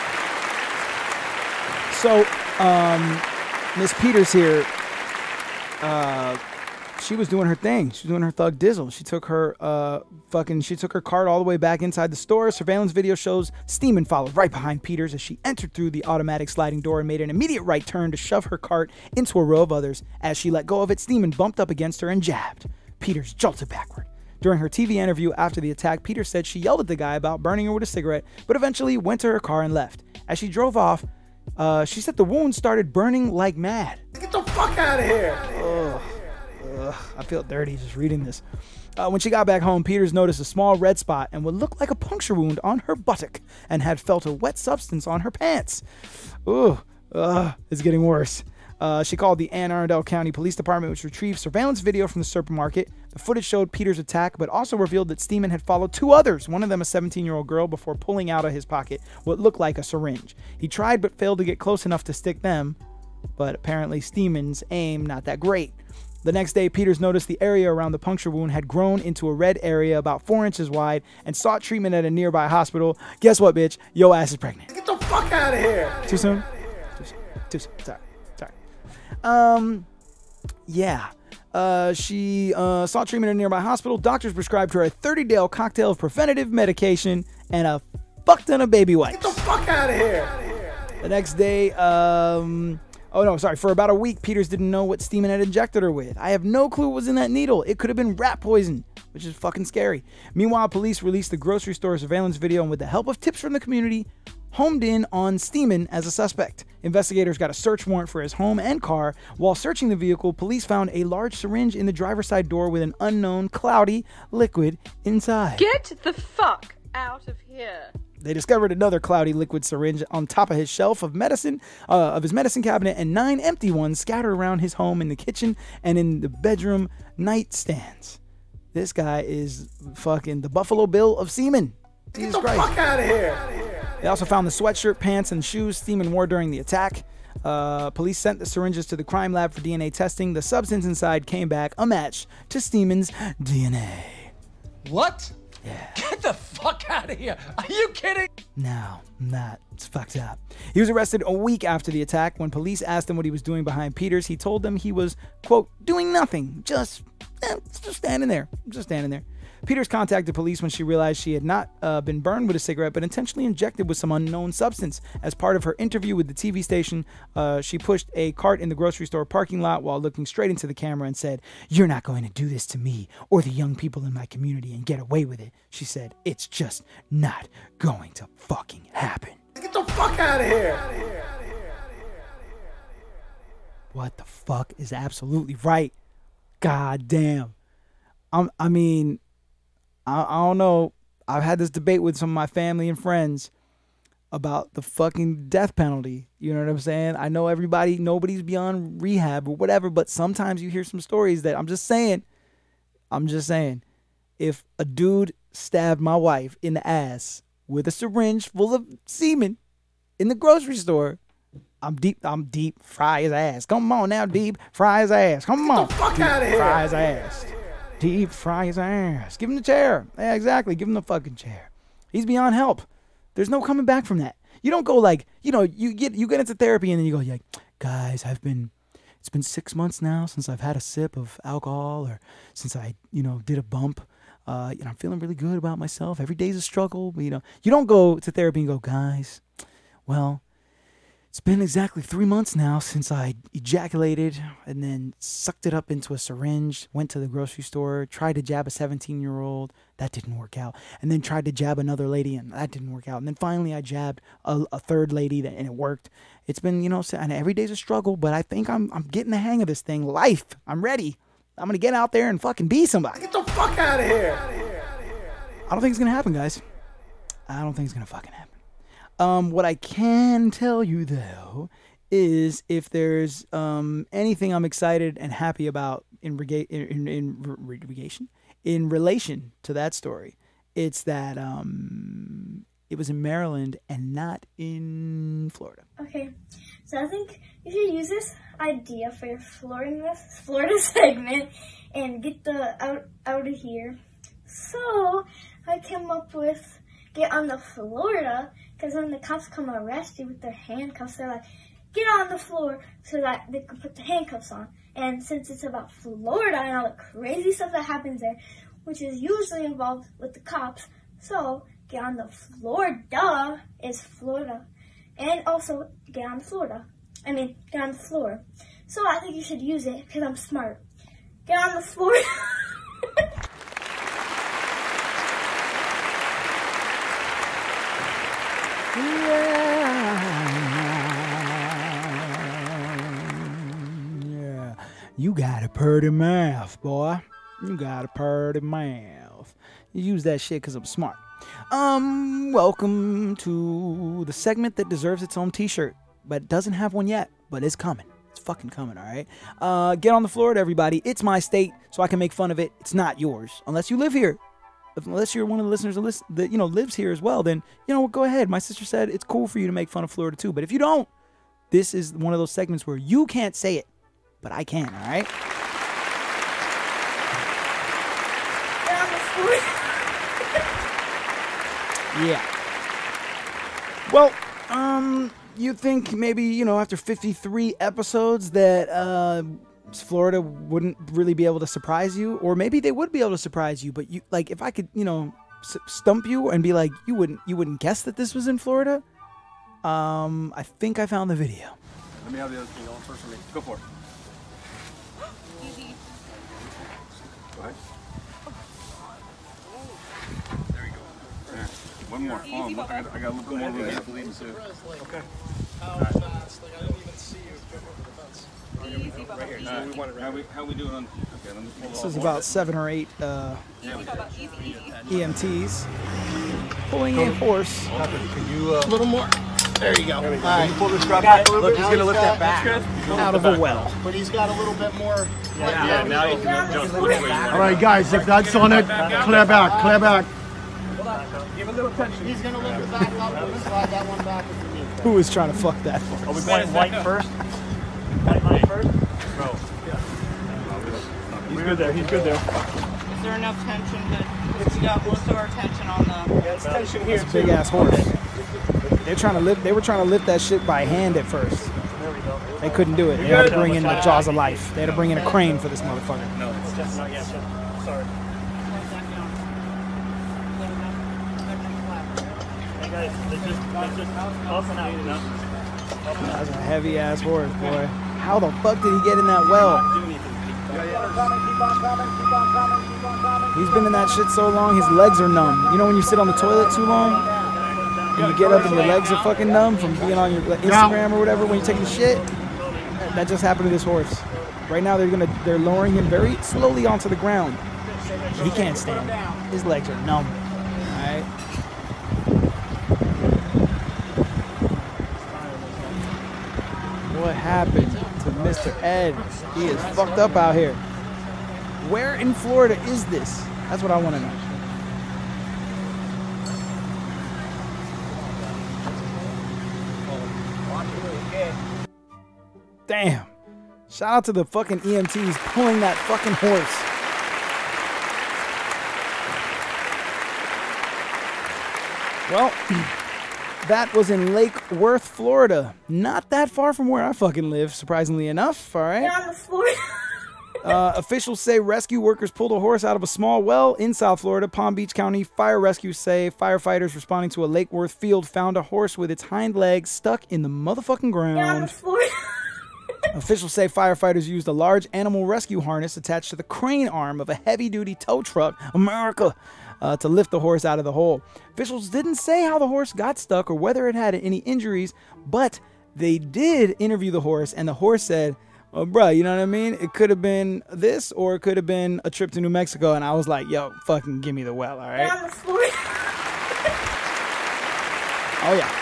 fan. So, um, Miss Peters here, Uh, she was doing her thing. She was doing her thug dizzle. She took her uh, fucking, she took her cart all the way back inside the store. Surveillance video shows Steeman followed right behind Peters as she entered through the automatic sliding door and made an immediate right turn to shove her cart into a row of others. As she let go of it, Steeman bumped up against her and jabbed. Peters jolted backward. During her T V interview after the attack, Peters said she yelled at the guy about burning her with a cigarette, but eventually went to her car and left. As she drove off, Uh, she said the wound started burning like mad. Get the fuck out of here. Ugh. Ugh. I feel dirty just reading this. Uh, when she got back home, Peters noticed a small red spot and what looked like a puncture wound on her buttock and had felt a wet substance on her pants. Ugh. Ugh. It's getting worse. Uh, she called the Anne Arundel County Police Department, which retrieved surveillance video from the supermarket. The footage showed Peters' attack, but also revealed that Steeman had followed two others, one of them a seventeen-year-old girl, before pulling out of his pocket what looked like a syringe. He tried but failed to get close enough to stick them, but apparently Steeman's aim not that great. The next day, Peters noticed the area around the puncture wound had grown into a red area about four inches wide and sought treatment at a nearby hospital. Guess what, bitch? Yo ass is pregnant. Get the fuck out of here. Too soon? Too soon. Too soon. Sorry. Sorry. Um, yeah. Uh, she uh, sought treatment at a nearby hospital. Doctors prescribed her a thirty-day cocktail of preventative medication and a fuck ton of baby wipes. Get the fuck out of here. The next day, um... Oh, no, sorry. For about a week, Peters didn't know what Steeman had injected her with. I have no clue what was in that needle. It could have been rat poison, which is fucking scary. Meanwhile, police released the grocery store surveillance video, and with the help of tips from the community, homed in on Steeman as a suspect. Investigators got a search warrant for his home and car. While searching the vehicle, police found a large syringe in the driver's side door with an unknown cloudy liquid inside. Get the fuck out of here. They discovered another cloudy liquid syringe on top of his shelf of medicine, uh, of his medicine cabinet, and nine empty ones scattered around his home in the kitchen and in the bedroom nightstands. This guy is fucking the Buffalo Bill of semen. Jesus Get the Christ. fuck out of here. They also found the sweatshirt, pants, and shoes Steeman wore during the attack. Uh, police sent the syringes to the crime lab for D N A testing. The substance inside came back a match to Steeman's D N A. What? Yeah. Get the fuck out of here. Are you kidding? No, not. It's fucked up. He was arrested a week after the attack. When police asked him what he was doing behind Peters, he told them he was, quote, doing nothing. Just, eh, just standing there. Just standing there. Peters contacted police when she realized she had not uh, been burned with a cigarette, but intentionally injected with some unknown substance. As part of her interview with the T V station, uh, she pushed a cart in the grocery store parking lot while looking straight into the camera and said, "You're not going to do this to me or the young people in my community and get away with it." She said, "It's just not going to fucking happen." Get the fuck out of here. What the fuck is absolutely right? God damn. I'm, I mean... I, I don't know. I've had this debate with some of my family and friends about the fucking death penalty. You know what I'm saying? I know everybody, nobody's beyond rehab or whatever, but sometimes you hear some stories that I'm just saying, I'm just saying, if a dude stabbed my wife in the ass with a syringe full of semen in the grocery store, I'm deep, I'm deep, fry his ass. Come on now, deep, fry his ass. Come on. Get the fuck deep, out of here. Fry his ass. Deep fry his ass. Give him the chair. Yeah, exactly. Give him the fucking chair. He's beyond help. There's no coming back from that. You don't go like, you know, you get you get into therapy and then you go, like, guys, I've been, it's been six months now since I've had a sip of alcohol or since I, you know, did a bump. Uh, and I'm feeling really good about myself. Every day's a struggle. But, you know, you don't go to therapy and go, guys, well, it's been exactly three months now since I ejaculated and then sucked it up into a syringe, went to the grocery store, tried to jab a seventeen-year-old. That didn't work out. And then tried to jab another lady, and that didn't work out. And then finally I jabbed a, a third lady, that, and it worked. It's been, you know, and every day's a struggle, but I think I'm, I'm getting the hang of this thing. Life. I'm ready. I'm going to get out there and fucking be somebody. Get the fuck out of here. I don't think it's going to happen, guys. I don't think it's going to fucking happen. Um, what I can tell you, though, is if there's um, anything I'm excited and happy about in, rega- in, in, in, re- in relation to that story, it's that um, it was in Maryland and not in Florida. Okay, so I think you should use this idea for your Florida, Florida segment and get the out, out of here. So I came up with get on the Florida, because when the cops come arrest you with their handcuffs, they're like, get on the floor so that they can put the handcuffs on. And since it's about Florida and all the crazy stuff that happens there, which is usually involved with the cops, so get on the floor, duh, is Florida. And also, get on Florida. I mean, get on the floor. So I think you should use it because I'm smart. Get on the floor. Yeah, you got a purty mouth, boy. You got a purty mouth. You use that shit because I'm smart. Um, welcome to the segment that deserves its own t-shirt, but doesn't have one yet, but it's coming. It's fucking coming, all right? Uh, get on the floor, everybody. It's my state, so I can make fun of it. It's not yours, unless you live here. If, unless you're one of the listeners that, listen, that you know lives here as well, then you know go ahead. My sister said it's cool for you to make fun of Florida too. But if you don't, this is one of those segments where you can't say it, but I can. All right. Yeah. Well, um, you think maybe you know after fifty-three episodes that uh. Florida wouldn't really be able to surprise you, or maybe they would be able to surprise you, but you like if I could, you know, s- stump you and be like, you wouldn't, you wouldn't guess that this was in Florida. Um, I think I found the video. Let me have the other thing on first for me. Go for it. Easy. Go ahead. There you go. There. One more. Hold on. I got, I got a little bit more room. I believe in too. Okay. How fast? Like, I didn't even see you jump over the fence. Easy, right here. Uh, we want it right how, we, how we doing on... Okay, let me pull This is about seven or eight uh, E M Ts pulling a horse. Can you, uh... A little more. There you go. There we go. All right. Can you pull this strap back a little Look, bit? he's gonna lift got, that back out of a well. But he's got a little bit more... Yeah, yeah, now you can adjust. All right, guys, if that's on it, clear back, clear back. Give a little tension. He's going to lift it back up and slide that one back if you need. Who is trying to fuck that? Are we playing white first? White line first? Bro. Yeah. He's good there. He's good there. Is there enough tension that we got most of our tension on the... Yeah, it's tension here, It's a big ass horse. They're trying to lift. They were trying to lift that shit by hand at first. There we go. They couldn't do it. They had to bring in the jaws of life. They had to bring in a crane for this motherfucker. No, it's just not yet. Sorry. Hey guys, they're just, they're just helping out, you know? That's a heavy ass horse, boy. How the fuck did he get in that well? He's been in that shit so long, his legs are numb. You know when you sit on the toilet too long? And you get up and your legs are fucking numb from being on your Instagram or whatever when you're taking shit? That just happened to this horse. Right now they're gonna they're lowering him very slowly onto the ground. He can't stand. His legs are numb. Alright. What happened to Mister Ed? He is fucked up out here. Where in Florida is this? That's what I want to know. Damn. Shout out to the fucking E M Ts pulling that fucking horse. Well, that was in Lake Worth, Florida. Not that far from where I fucking live, surprisingly enough, all right? On the floor. Uh, officials say rescue workers pulled a horse out of a small well in South Florida. Palm Beach County Fire Rescue say firefighters responding to a Lake Worth field found a horse with its hind legs stuck in the motherfucking ground. On the floor. Officials say firefighters used a large animal rescue harness attached to the crane arm of a heavy-duty tow truck, America, uh, to lift the horse out of the hole. Officials didn't say how the horse got stuck or whether it had any injuries, but they did interview the horse, and the horse said, oh, bro, you know what I mean? It could have been this, or it could have been a trip to New Mexico. And I was like, yo, fucking give me the well, all right? On the floor. Oh, yeah.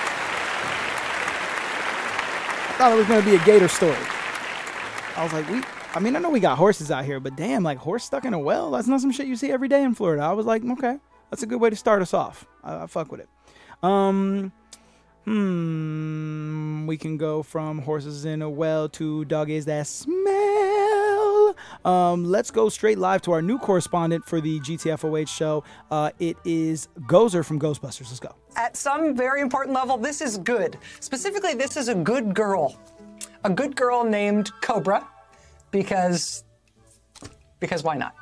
I thought it was going to be a gator story. I was like, we, I mean, I know we got horses out here, but damn, like, horse stuck in a well? That's not some shit you see every day in Florida. I was like, okay, that's a good way to start us off. I, I fuck with it. Um... Hmm, we can go from horses in a well to doggies that smell. Um, let's go straight live to our new correspondent for the G T F O H show. Uh, it is Gozer from Ghostbusters. Let's go. At some very important level, this is good. Specifically, this is a good girl. A good girl named Cobra, because, because why not?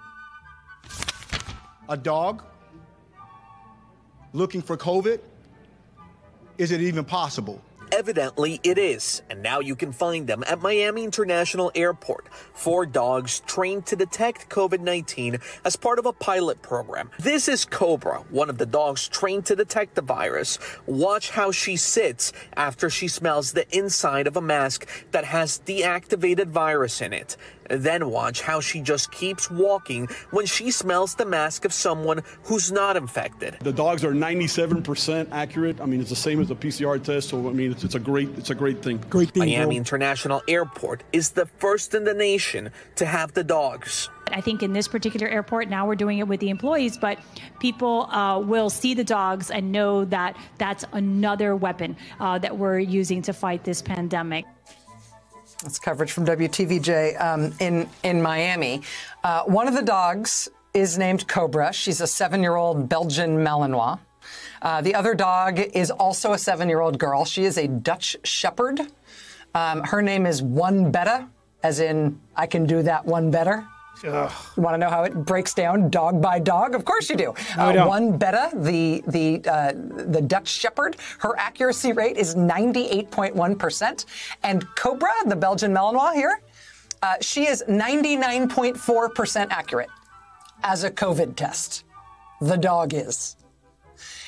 A dog looking for COVID? Is it even possible? Evidently it is, and now you can find them at Miami International Airport. Four dogs trained to detect COVID nineteen as part of a pilot program. This is Cobra, one of the dogs trained to detect the virus. Watch how she sits after she smells the inside of a mask that has deactivated virus in it. Then watch how she just keeps walking when she smells the mask of someone who's not infected. The dogs are ninety-seven percent accurate. I mean, it's the same as a P C R test, so I mean, it's, it's a great, it's a great thing. Great thing. Miami International Airport is the first in the nation to have the dogs. I think in this particular airport, now we're doing it with the employees, but people uh, will see the dogs and know that that's another weapon uh, that we're using to fight this pandemic. That's coverage from W T V J um, in, in Miami. Uh, one of the dogs is named Cobra. She's a seven-year-old Belgian Malinois. Uh, the other dog is also a seven-year-old girl. She is a Dutch Shepherd. Um, her name is One Betta, as in, I can do that one better. Ugh. You want to know how it breaks down dog by dog? Of course you do. No, uh, I don't. One Betta, the the uh, the Dutch Shepherd, her accuracy rate is ninety-eight point one percent, and Cobra, the Belgian Malinois here, uh, she is ninety-nine point four percent accurate as a COVID test. The dog is.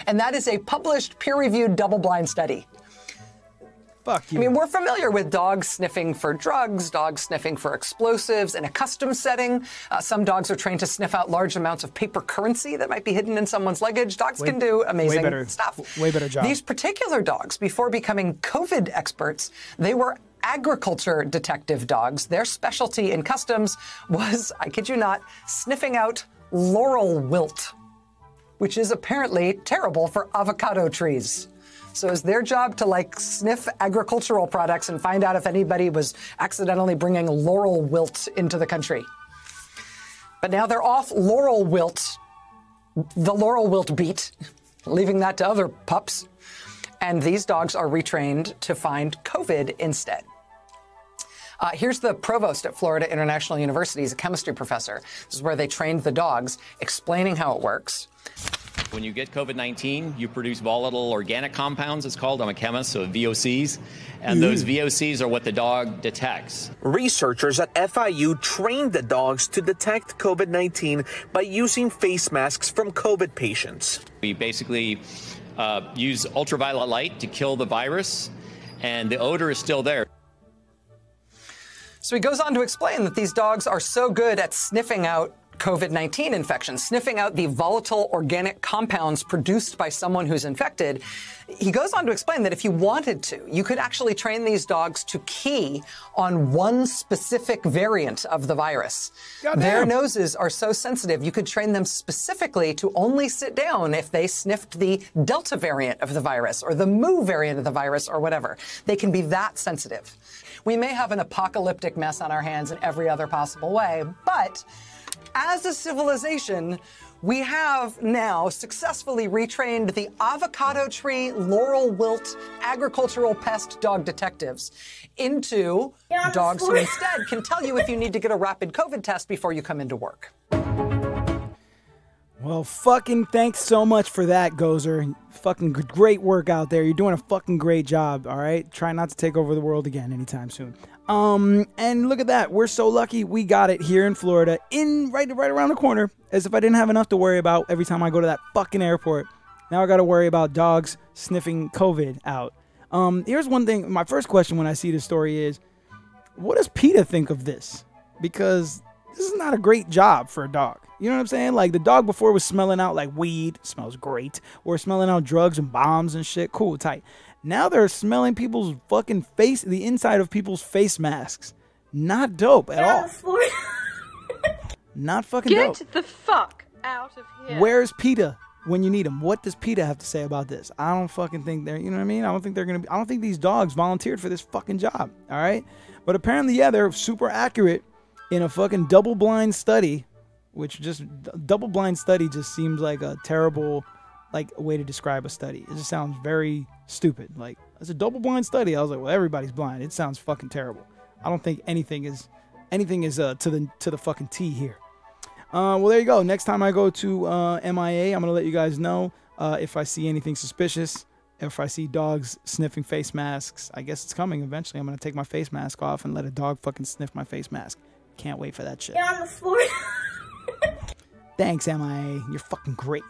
And that is a published, peer-reviewed, double-blind study. Fuck you. I mean, we're familiar with dogs sniffing for drugs, dogs sniffing for explosives in a custom setting. Uh, some dogs are trained to sniff out large amounts of paper currency that might be hidden in someone's luggage. Dogs way, can do amazing way better, stuff. Way better job. These particular dogs, before becoming COVID experts, they were agriculture detective dogs. Their specialty in customs was, I kid you not, sniffing out laurel wilt, which is apparently terrible for avocado trees. So it's their job to like sniff agricultural products and find out if anybody was accidentally bringing laurel wilt into the country. But now they're off laurel wilt, the laurel wilt beat, leaving that to other pups. And these dogs are retrained to find COVID instead. Uh, here's the provost at Florida International University. He's a chemistry professor. This is where they trained the dogs, explaining how it works. When you get COVID nineteen, you produce volatile organic compounds, it's called. I'm a chemist, so V O Cs. And mm. those V O Cs are what the dog detects. Researchers at F I U trained the dogs to detect COVID nineteen by using face masks from COVID patients. We basically uh, use ultraviolet light to kill the virus, and the odor is still there. So he goes on to explain that these dogs are so good at sniffing out COVID nineteen infections, sniffing out the volatile organic compounds produced by someone who's infected. He goes on to explain that if you wanted to, you could actually train these dogs to key on one specific variant of the virus. Goddamn. Their noses are so sensitive, you could train them specifically to only sit down if they sniffed the Delta variant of the virus or the Mu variant of the virus or whatever. They can be that sensitive. We may have an apocalyptic mess on our hands in every other possible way, but as a civilization, we have now successfully retrained the avocado tree, laurel wilt, agricultural pest dog detectives into yeah, dogs who instead can tell you if you need to get a rapid COVID test before you come into work. Well, fucking thanks so much for that, Gozer. Fucking great work out there. You're doing a fucking great job, all right? Try not to take over the world again anytime soon. Um, and look at that. We're so lucky we got it here in Florida, in right, right around the corner, as if I didn't have enough to worry about every time I go to that fucking airport. Now I got to worry about dogs sniffing COVID out. Um, here's one thing. My first question when I see this story is, what does PETA think of this? Because this is not a great job for a dog. You know what I'm saying? Like, the dog before was smelling out like weed. Smells great. Or smelling out drugs and bombs and shit. Cool, tight. Now they're smelling people's fucking face, the inside of people's face masks. Not dope at all. Not fucking Get dope. Get the fuck out of here. Where's PETA when you need them? What does PETA have to say about this? I don't fucking think they're, you know what I mean? I don't think they're going to be, I don't think these dogs volunteered for this fucking job. All right? But apparently, yeah, they're super accurate in a fucking double-blind study, which just, double-blind study just seems like a terrible, like, way to describe a study. It just sounds very stupid. Like, it's a double-blind study. I was like, well, everybody's blind. It sounds fucking terrible. I don't think anything is, anything is uh, to the to the fucking T here. Uh, well, there you go. Next time I go to uh, M I A, I'm gonna let you guys know uh, if I see anything suspicious. If I see dogs sniffing face masks, I guess it's coming eventually. I'm gonna take my face mask off and let a dog fucking sniff my face mask. Can't wait for that shit. Get on the floor. Thanks, M I A. You're fucking great.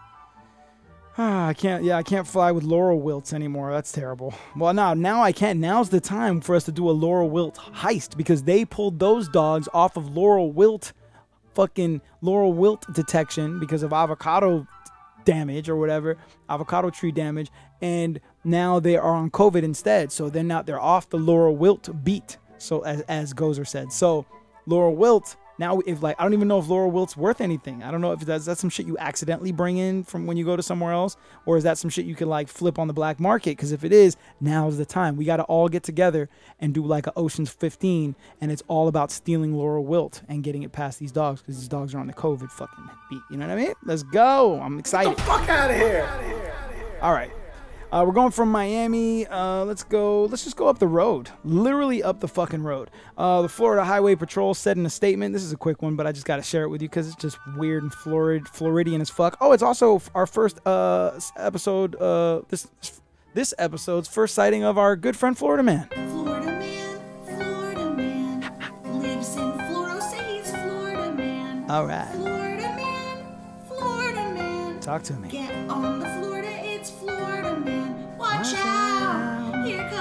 Ah, I can't, yeah, I can't fly with laurel wilts anymore. That's terrible. Well, now, now I can't. Now's the time for us to do a laurel wilt heist because they pulled those dogs off of laurel wilt, fucking laurel wilt detection because of avocado damage or whatever, avocado tree damage, and now they are on COVID instead. So they're not, they're off the laurel wilt beat. So as, as Gozer said, so laurel wilt. Now, if like, I don't even know if laurel wilt's worth anything. I don't know if that's, that's some shit you accidentally bring in from when you go to somewhere else, or is that some shit you can like flip on the black market? Because if it is, now's the time. We got to all get together and do like a Ocean's fifteen, and it's all about stealing laurel wilt and getting it past these dogs because these dogs are on the COVID fucking beat. You know what I mean? Let's go. I'm excited. Get the fuck out of here. All right. Uh, we're going from Miami. Uh, let's go. Let's just go up the road. Literally up the fucking road. Uh, the Florida Highway Patrol said in a statement. This is a quick one, but I just got to share it with you because it's just weird and Florid, Floridian as fuck. Oh, it's also our first uh, episode. Uh, this this episode's first sighting of our good friend Florida Man. Florida Man, Florida Man, lives in Florida, says Florida Man. All right. Florida Man, Florida Man. Talk to me. Get on the Florida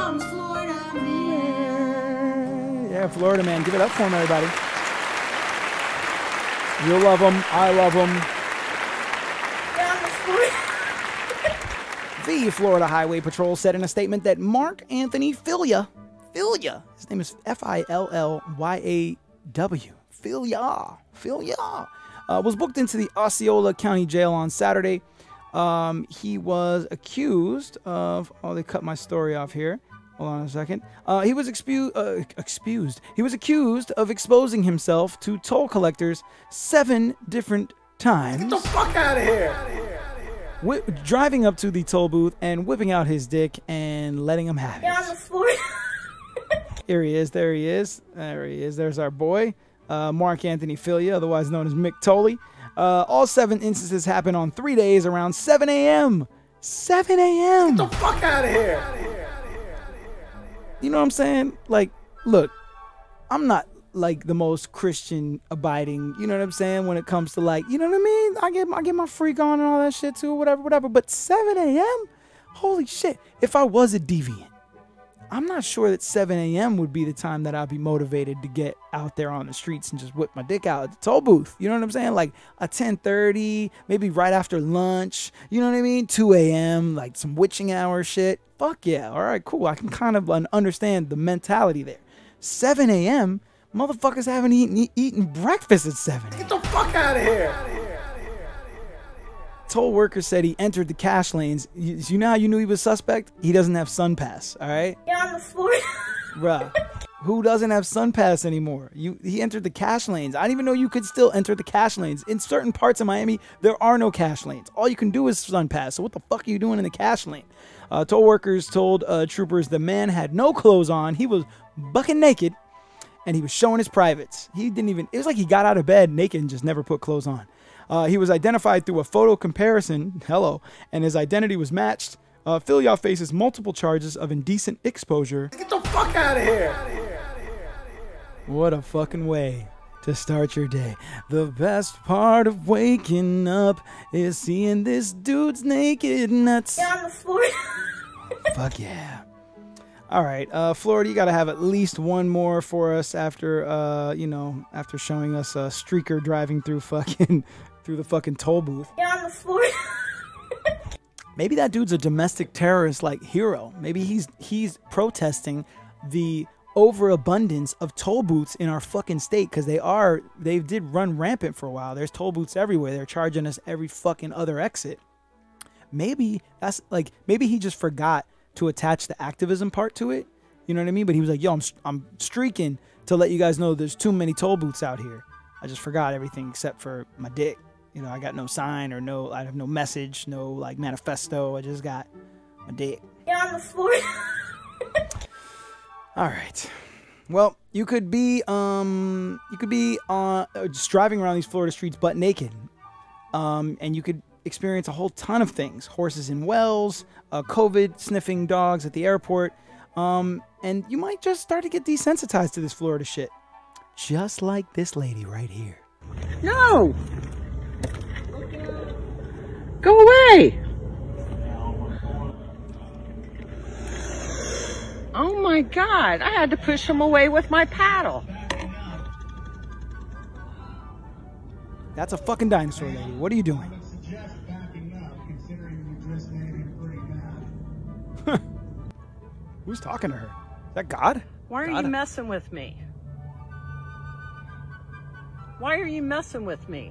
comes Florida man. Yeah, Florida man. Give it up for him, everybody. You'll love him. I love him. The Florida Highway Patrol said in a statement that Mark Anthony Filia, Filia, his name is F I L L Y A W, Filia, Filia, uh, was booked into the Osceola County Jail on Saturday. Um, he was accused of, oh, they cut my story off here. Hold on a second. Uh, he was expu uh, excused. He was accused of exposing himself to toll collectors seven different times. Get the fuck out of here. Wh driving up to the toll booth and whipping out his dick and letting him have it. Get on the floor. Here he is. There he is. There he is. There's our boy, uh, Mark Anthony Filia, otherwise known as Mick Tolley. Uh, all seven instances happened on three days around seven A M seven A M Get the fuck out of here. You know what I'm saying? Like, look, I'm not like the most Christian abiding, you know what I'm saying, when it comes to, like, you know what I mean? I get I get my freak on and all that shit too, whatever, whatever. But seven A M? Holy shit. If I was a deviant, I'm not sure that seven A M would be the time that I'd be motivated to get out there on the streets and just whip my dick out at the toll booth. You know what I'm saying? Like a ten thirty, maybe right after lunch, you know what I mean? two A M, like some witching hour shit. Fuck yeah. All right, cool. I can kind of understand the mentality there. seven A M? Motherfuckers haven't eaten, eaten breakfast at seven. Get the fuck out of here. Toll worker said he entered the cash lanes. You, you know how you knew he was suspect? He doesn't have Sun Pass, all right? Get on the floor. Bruh, who doesn't have Sun Pass anymore? You, he entered the cash lanes. I didn't even know you could still enter the cash lanes. In certain parts of Miami, there are no cash lanes. All you can do is Sun Pass. So what the fuck are you doing in the cash lane? Uh, toll workers told uh, troopers the man had no clothes on. He was bucking naked. And he was showing his privates. He didn't even, it was like he got out of bed naked and just never put clothes on. Uh, he was identified through a photo comparison, hello, and his identity was matched. Uh, Filia faces multiple charges of indecent exposure. Get the fuck out of here. What a fucking way to start your day. The best part of waking up is seeing this dude's naked nuts. Get on the floor. Fuck yeah. All right, uh, Florida, you got to have at least one more for us after, uh, you know, after showing us a streaker driving through fucking, through the fucking toll booth. Get on the floor. Maybe that dude's a domestic terrorist like hero. Maybe he's he's protesting the overabundance of toll booths in our fucking state, because they are, they did run rampant for a while. There's toll booths everywhere. They're charging us every fucking other exit. Maybe that's like, maybe he just forgot to attach the activism part to it, you know what I mean? But he was like, yo, I'm, I'm streaking to let you guys know there's too many toll booths out here. I just forgot everything except for my dick. You know, I got no sign or no, I have no message, no like manifesto. I just got my dick. Get on the floor. All right. Well, you could be, um, you could be uh, just driving around these Florida streets butt naked, um, and you could experience a whole ton of things. Horses in wells, uh, COVID sniffing dogs at the airport, um, and you might just start to get desensitized to this Florida shit. Just like this lady right here. No! Go away! Oh my God, I had to push him away with my paddle. That's a fucking dinosaur lady. What are you doing? Who's talking to her? Is that God? Why are God. you messing with me? Why are you messing with me?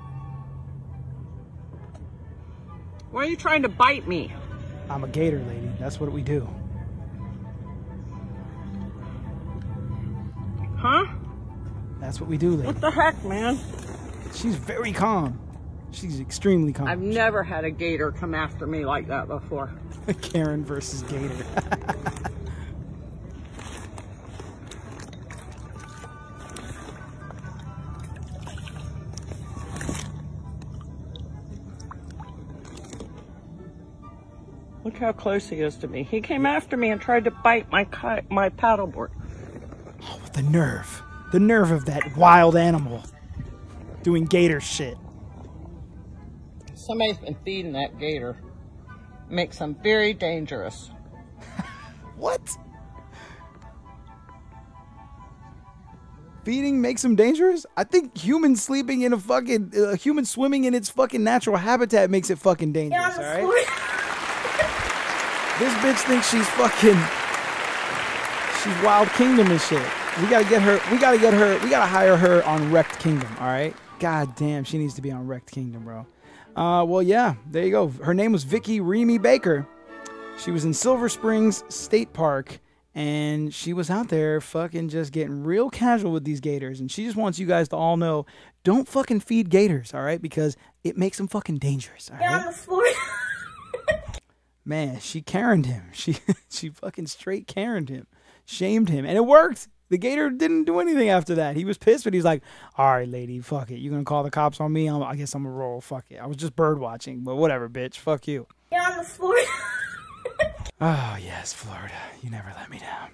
Why are you trying to bite me? I'm a gator lady. That's what we do. Huh? That's what we do, lady. What the heck, man? She's very calm. She's extremely calm. I've never had a gator come after me like that before. Karen versus gator. Look how close he is to me. He came after me and tried to bite my my paddleboard. Oh, the nerve. The nerve of that wild animal doing gator shit. Somebody's been feeding that gator. Makes them very dangerous. What? feeding makes them dangerous? I think humans sleeping in a fucking uh, human swimming in its fucking natural habitat makes it fucking dangerous. All right. This bitch thinks she's fucking. She's Wild Kingdom and shit. We gotta get her. We gotta get her. We gotta hire her on Wrecked Kingdom. All right. God damn, she needs to be on Wrecked Kingdom, bro. Uh, well, yeah. There you go. Her name was Vicky Remy Baker. She was in Silver Springs State Park, and she was out there fucking just getting real casual with these gators. And she just wants you guys to all know, don't fucking feed gators, all right? Because it makes them fucking dangerous, all right? Man, she Karen'd him. She she fucking straight Karen'd him. Shamed him. And it worked. The gator didn't do anything after that. He was pissed, but he's like, all right, lady, fuck it. You gonna call the cops on me? I'm, I guess I'm gonna roll. Fuck it. I was just bird watching, but whatever, bitch. Fuck you. Get on the floor. Oh, yes, Florida. You never let me down.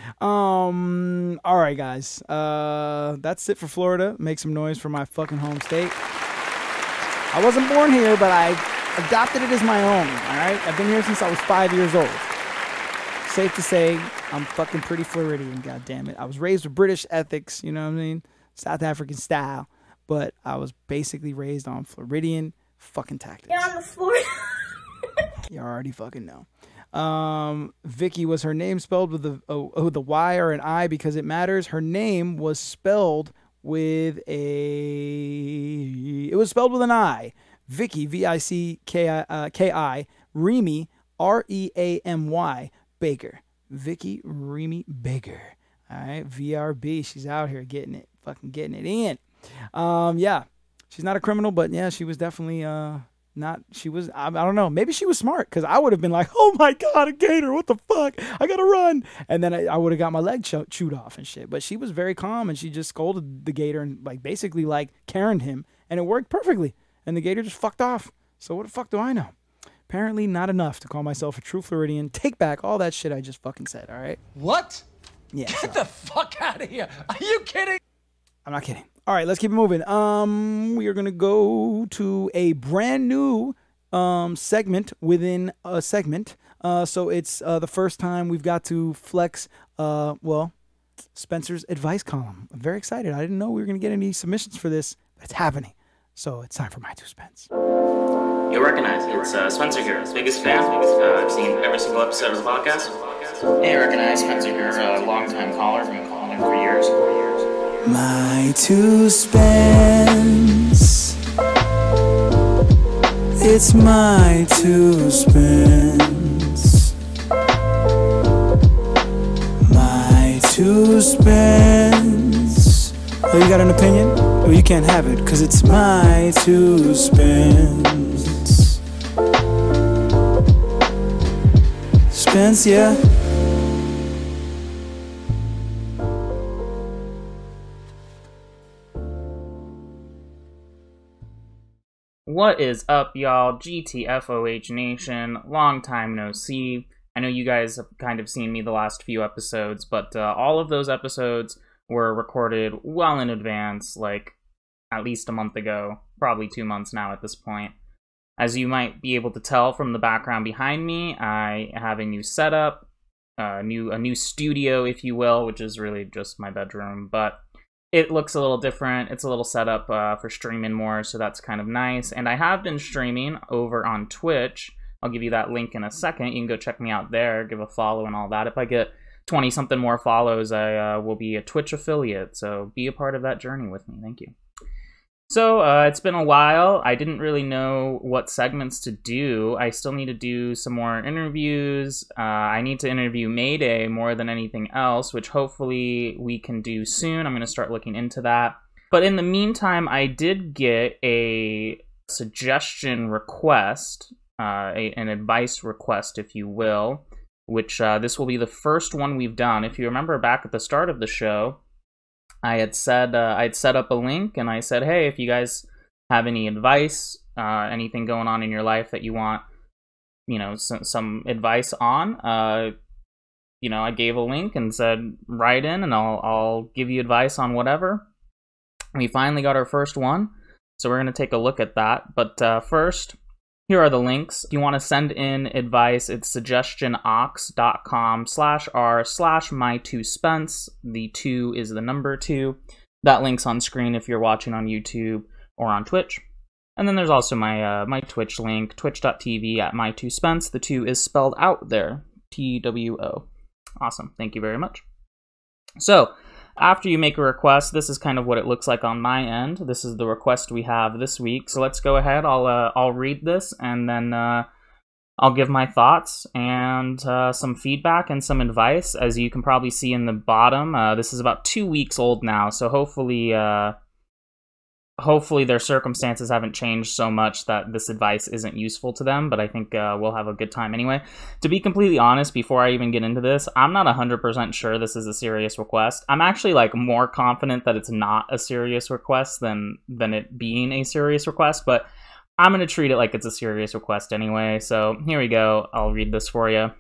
Um, all right, guys. Uh, that's it for Florida. Make some noise for my fucking home state. I wasn't born here, but I adopted it as my own, all right? I've been here since I was five years old. Safe to say, I'm fucking pretty Floridian, goddammit. I was raised with British ethics, you know what I mean? South African style. But I was basically raised on Floridian fucking tactics. Get on the floor. You already fucking know. Um, Vicky, was her name spelled with the oh, oh, the Y or an I because it matters? Her name was spelled with a... It was spelled with an I. Vicky, V I C K I, uh, K I, Remy, R E A M Y, Baker. Vicky Remy Baker. All right, V R B. She's out here getting it, fucking getting it in. Um, yeah, she's not a criminal, but yeah, she was definitely uh not. She was. I, I don't know. Maybe she was smart because I would have been like, oh my god, a gator! What the fuck? I gotta run, and then I, I would have got my leg ch chewed off and shit. But she was very calm and she just scolded the gator and like basically like Karen'd him, and it worked perfectly. And the gator just fucked off. So what the fuck do I know? Apparently not enough to call myself a true Floridian. Take back all that shit I just fucking said, all right? What? Yeah. Get so. the fuck out of here. Are you kidding? I'm not kidding. All right, let's keep it moving. Um, we are going to go to a brand new um, segment within a segment. Uh, so it's uh, the first time we've got to flex, uh, well, Spencer's advice column. I'm very excited. I didn't know we were going to get any submissions for this, but it's happening. So it's time for my two Spence. Yo, Wrekonize. It's uh, Spencer here. Biggest fan. Uh, I've seen every single episode of the podcast. Hey, Wrekonize. Spencer here. A long-time caller. I've been calling for years. My two Spence. It's my two Spence. My two Spence. Oh, you got an opinion? Well, you can't have it, because it's my two Spence. Spence, yeah. What is up, y'all? G T F O H Nation. Long time no see. I know you guys have kind of seen me the last few episodes, but uh, all of those episodes were recorded well in advance, like at least a month ago, probably two months now at this point. As you might be able to tell from the background behind me, I have a new setup, a new a new studio, if you will, which is really just my bedroom, but it looks a little different. It's a little set up uh, for streaming more, so that's kind of nice. And I have been streaming over on Twitch. I'll give you that link in a second. You can go check me out there, give a follow and all that. If I get twenty something more follows, I uh, will be a Twitch affiliate, so be a part of that journey with me. Thank you. So uh, it's been a while. I didn't really know what segments to do. I still need to do some more interviews. Uh, I need to interview Mayday more than anything else, which hopefully we can do soon. I'm going to start looking into that. But in the meantime, I did get a suggestion request, uh, a, an advice request, if you will, which uh, this will be the first one we've done. If you remember back at the start of the show, I had said uh, I'd set up a link and I said, hey, if you guys have any advice, uh, anything going on in your life that you want, you know, some, some advice on, uh, you know, I gave a link and said, write in and I'll, I'll give you advice on whatever. We finally got our first one, so we're going to take a look at that. But uh, first, here are the links. If you want to send in advice, it's suggestionox.com slash r slash my two spence. The two is the number two. That link's on screen if you're watching on YouTube or on Twitch. And then there's also my uh, my Twitch link, twitch.tv at my two spence. The two is spelled out there, T W O. Awesome, thank you very much. So, after you make a request, this is kind of what it looks like on my end. This is the request we have this week. So let's go ahead. I'll uh, I'll read this, and then uh, I'll give my thoughts and uh, some feedback and some advice. As you can probably see in the bottom, uh, this is about two weeks old now. So hopefully, uh, hopefully their circumstances haven't changed so much that this advice isn't useful to them. But I think uh, we'll have a good time anyway. To be completely honest, before I even get into this, I'm not one hundred percent sure this is a serious request. I'm actually like more confident that it's not a serious request than than it being a serious request. But I'm going to treat it like it's a serious request anyway. So here we go. I'll read this for you.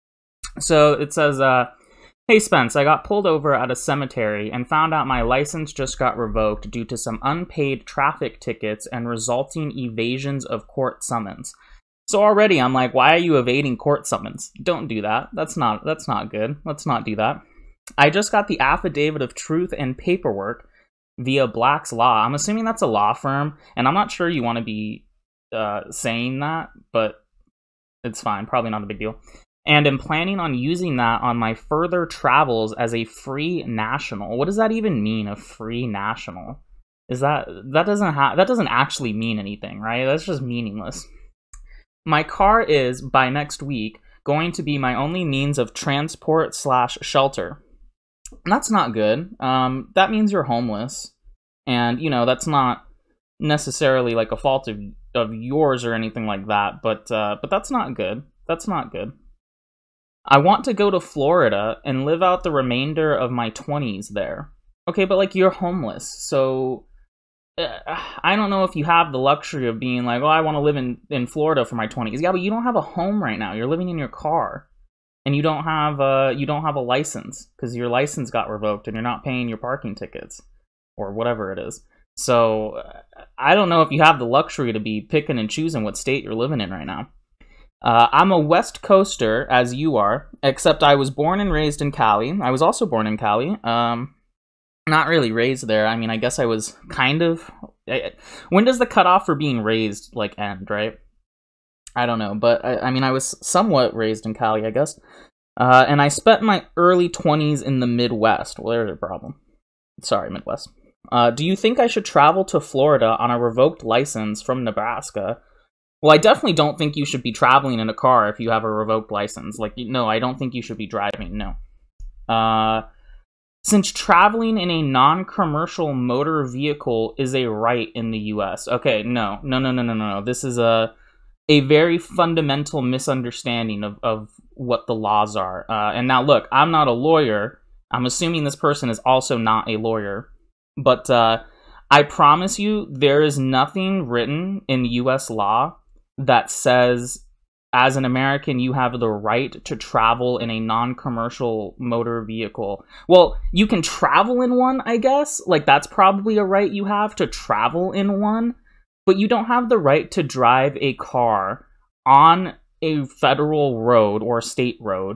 So it says, uh, hey Spence, I got pulled over at a cemetery and found out my license just got revoked due to some unpaid traffic tickets and resulting evasions of court summons. So already I'm like, why are you evading court summons? Don't do that. That's not that's not good. Let's not do that. I just got the affidavit of truth and paperwork via Black's Law. I'm assuming that's a law firm, and I'm not sure you want to be uh, saying that, but it's fine. Probably not a big deal. And am planning on using that on my further travels as a free national. What does that even mean, a free national? Is that that doesn't ha- that doesn't actually mean anything, right? That's just meaningless. My car is, by next week, going to be my only means of transport slash shelter. That's not good. Um, that means you're homeless, and you know that's not necessarily like a fault of of yours or anything like that. But uh, but that's not good. That's not good. I want to go to Florida and live out the remainder of my twenties there. Okay, but like you're homeless, so uh, I don't know if you have the luxury of being like, oh, I want to live in, in Florida for my twenties. Yeah, but you don't have a home right now. You're living in your car, and you don't have uh you don't have a license because your license got revoked and you're not paying your parking tickets or whatever it is. So uh, I don't know if you have the luxury to be picking and choosing what state you're living in right now. Uh, I'm a West Coaster, as you are, except I was born and raised in Cali. I was also born in Cali. Um, not really raised there. I mean, I guess I was kind of... I, when does the cutoff for being raised, like, end, right? I don't know, but, I, I mean, I was somewhat raised in Cali, I guess. Uh, and I spent my early twenties in the Midwest. Well, there's a problem. Sorry, Midwest. Uh, do you think I should travel to Florida on a revoked license from Nebraska? Well, I definitely don't think you should be traveling in a car if you have a revoked license. Like, no, I don't think you should be driving, no. Uh, since traveling in a non-commercial motor vehicle is a right in the U S. Okay, no, no, no, no, no, no. This is a a very fundamental misunderstanding of, of what the laws are. Uh, and now, look, I'm not a lawyer. I'm assuming this person is also not a lawyer. But uh, I promise you, there is nothing written in U S law that says, as an American, you have the right to travel in a non-commercial motor vehicle. Well, you can travel in one, I guess. Like, that's probably a right you have to travel in one. But you don't have the right to drive a car on a federal road or state road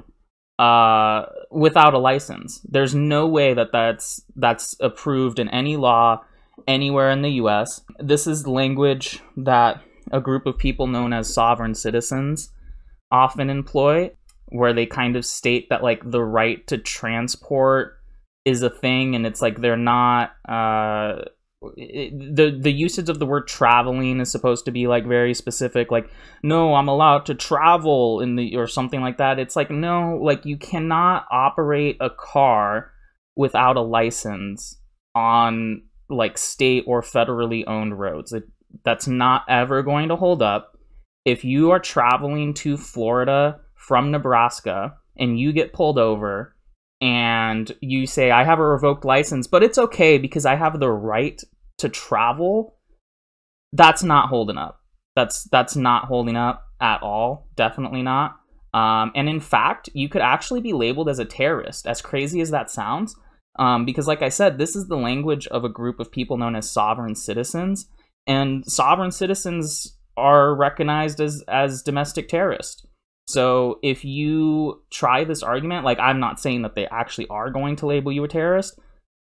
uh, without a license. There's no way that that's, that's approved in any law anywhere in the U S. This is language that a group of people known as sovereign citizens often employ, where they kind of state that like the right to transport is a thing, and it's like they're not uh it, the the usage of the word traveling is supposed to be like very specific, like, no, I'm allowed to travel in the or something like that. It's like, no, like you cannot operate a car without a license on like state or federally owned roads. It, that's not ever going to hold up. If you are traveling to Florida from Nebraska and you get pulled over and you say, I have a revoked license, but it's okay because I have the right to travel, that's not holding up. That's that's not holding up at all. Definitely not. Um, and in fact, you could actually be labeled as a terrorist, as crazy as that sounds. Um, because like I said, this is the language of a group of people known as sovereign citizens. And sovereign citizens are recognized as as domestic terrorists. So if you try this argument, like, I'm not saying that they actually are going to label you a terrorist,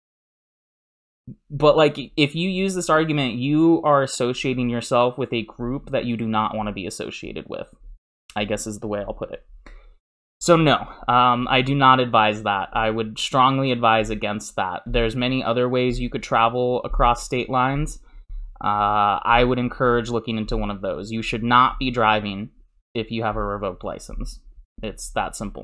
but like, if you use this argument, you are associating yourself with a group that you do not want to be associated with, I guess is the way I'll put it. So no, um, I do not advise that. I would strongly advise against that. There's many other ways you could travel across state lines. Uh, I would encourage looking into one of those. You should not be driving if you have a revoked license. It's that simple.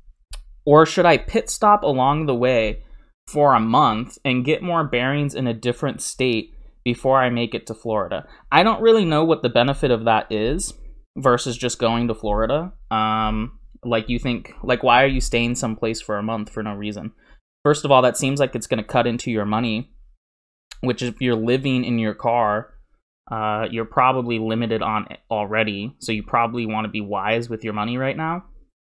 Or should I pit stop along the way for a month and get more bearings in a different state before I make it to Florida? I don't really know what the benefit of that is versus just going to Florida. Um, like you think, like, why are you staying someplace for a month for no reason? First of all, that seems like it's going to cut into your money, which if you're living in your car, Uh, you're probably limited on it already, so you probably want to be wise with your money right now.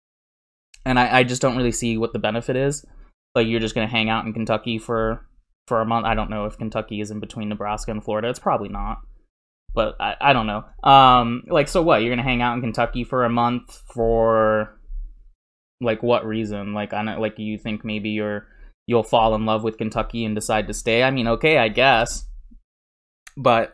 And I, I just don't really see what the benefit is. Like, you're just going to hang out in Kentucky for, for a month. I don't know if Kentucky is in between Nebraska and Florida. It's probably not. But I, I don't know. Um, like, so what? You're going to hang out in Kentucky for a month for, like, what reason? Like, I know, like, you think maybe you're, you'll fall in love with Kentucky and decide to stay? I mean, okay, I guess. But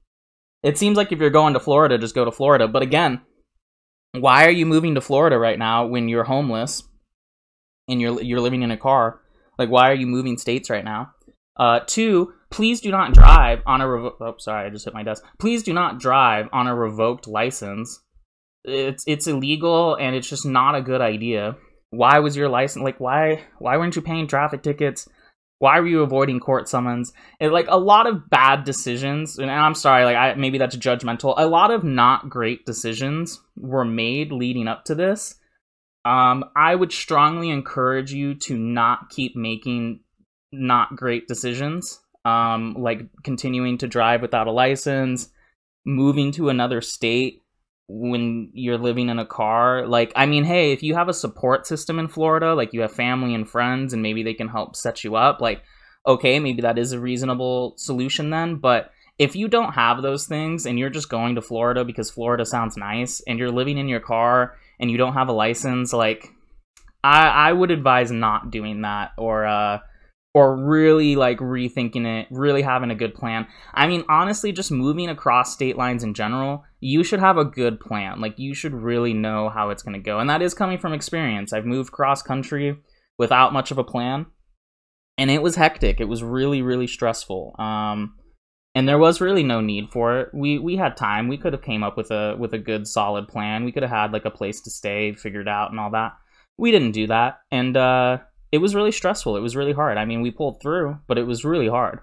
it seems like if you're going to Florida, just go to Florida. But again, why are you moving to Florida right now when you're homeless and you're you're living in a car? Like, why are you moving states right now? Uh, two, please do not drive on a revo- oh, sorry, I just hit my desk. Please do not drive on a revoked license. It's it's illegal and it's just not a good idea. Why was your license like? Why why weren't you paying traffic tickets? Why were you avoiding court summons? And like a lot of bad decisions, and I'm sorry, like I, maybe that's judgmental. A lot of not great decisions were made leading up to this. Um, I would strongly encourage you to not keep making not great decisions. Um, like continuing to drive without a license, moving to another state when you're living in a car. Like, I mean, hey, if you have a support system in Florida, like you have family and friends and maybe they can help set you up, like, okay, maybe that is a reasonable solution then. But if you don't have those things and you're just going to Florida because Florida sounds nice and you're living in your car and you don't have a license, like, I, I would advise not doing that, or, uh, or really like rethinking it, really having a good plan. I mean, honestly, just moving across state lines in general, you should have a good plan. Like, you should really know how it's going to go. And that is coming from experience. I've moved cross country without much of a plan, and it was hectic. It was really, really stressful. Um, and there was really no need for it. We we had time. We could have came up with a with a good, solid plan. We could have had like a place to stay figured out and all that. We didn't do that, and uh, it was really stressful. It was really hard. I mean, we pulled through, but it was really hard.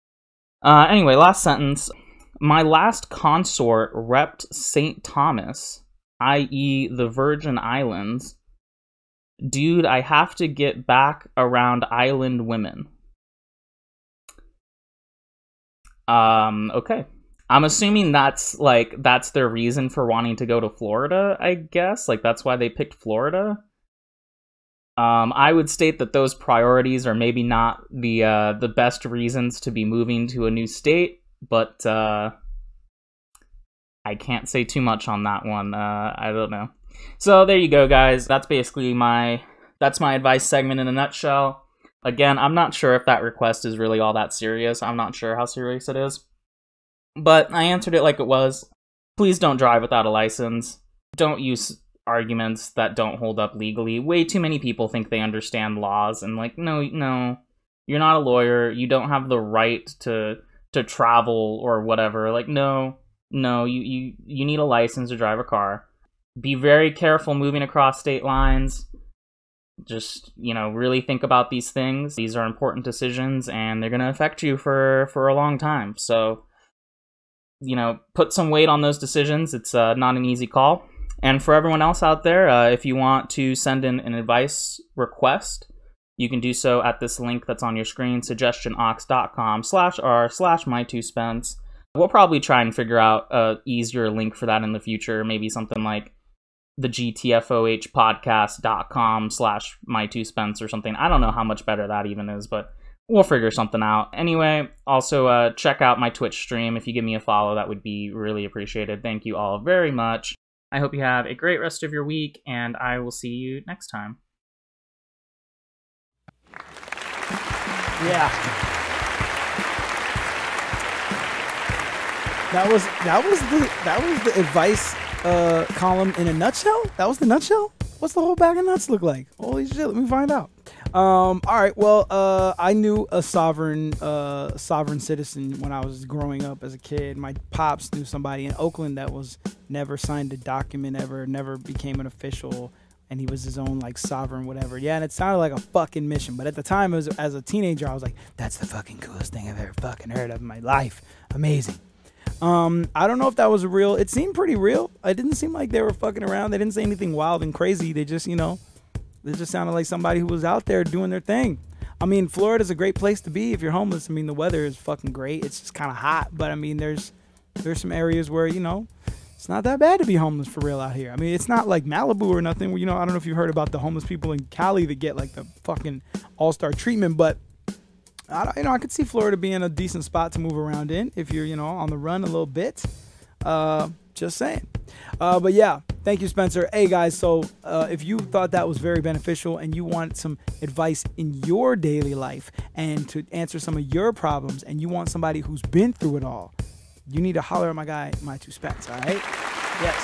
Uh, anyway, last sentence. My last consort repped Saint Thomas, that is the Virgin Islands. Dude, I have to get back around island women. Um, okay. I'm assuming that's, like, that's their reason for wanting to go to Florida, I guess. Like, that's why they picked Florida. Um, I would state that those priorities are maybe not the uh, the best reasons to be moving to a new state, but uh, I can't say too much on that one. Uh, I don't know. So there you go, guys. That's basically my that's my advice segment in a nutshell. Again, I'm not sure if that request is really all that serious. I'm not sure how serious it is, but I answered it like it was. Please don't drive without a license. Don't use arguments that don't hold up legally. Way too many people think they understand laws, and like, no, no, you're not a lawyer. You don't have the right to to travel or whatever. Like, no, no, you you you need a license to drive a car. Be very careful moving across state lines. Just, you know, really think about these things. These are important decisions, and they're going to affect you for for a long time. So, you know, put some weight on those decisions. It's uh, not an easy call. And for everyone else out there, uh, if you want to send in an advice request, you can do so at this link that's on your screen, suggestionox.com slash r slash my two spence. We'll probably try and figure out a easier link for that in the future. Maybe something like the gtfoh podcast.com slash my two spence or something. I don't know how much better that even is, but we'll figure something out. Anyway, also uh, check out my Twitch stream. If you give me a follow, that would be really appreciated. Thank you all very much. I hope you have a great rest of your week, and I will see you next time. Yeah. That was that was the that was the advice uh, column in a nutshell. That was the nutshell. What's the whole bag of nuts look like? Holy shit! Let me find out. Um, all right. Well, uh, I knew a sovereign uh, sovereign citizen when I was growing up as a kid. My pops knew somebody in Oakland that was never signed a document ever, never became an official. And he was his own, like, sovereign, whatever. Yeah, and it sounded like a fucking mission. But at the time, as, as a teenager, I was like, that's the fucking coolest thing I've ever fucking heard of in my life. Amazing. Um, I don't know if that was real. It seemed pretty real. It didn't seem like they were fucking around. They didn't say anything wild and crazy. They just, you know, they just sounded like somebody who was out there doing their thing. I mean, Florida's a great place to be if you're homeless. I mean, the weather is fucking great. It's just kind of hot. But, I mean, there's there's some areas where, you know, it's not that bad to be homeless for real out here. I mean, it's not like Malibu or nothing. You know, I don't know if you've heard about the homeless people in Cali that get like the fucking all-star treatment, but I don't, you know, I could see Florida being a decent spot to move around in if you're, you know, on the run a little bit. Uh, just saying. Uh, but yeah, thank you, Spencer. Hey guys, so uh, if you thought that was very beneficial and you want some advice in your daily life and to answer some of your problems, and you want somebody who's been through it all, you need to holler at my guy, my two Spence, all right? Yes.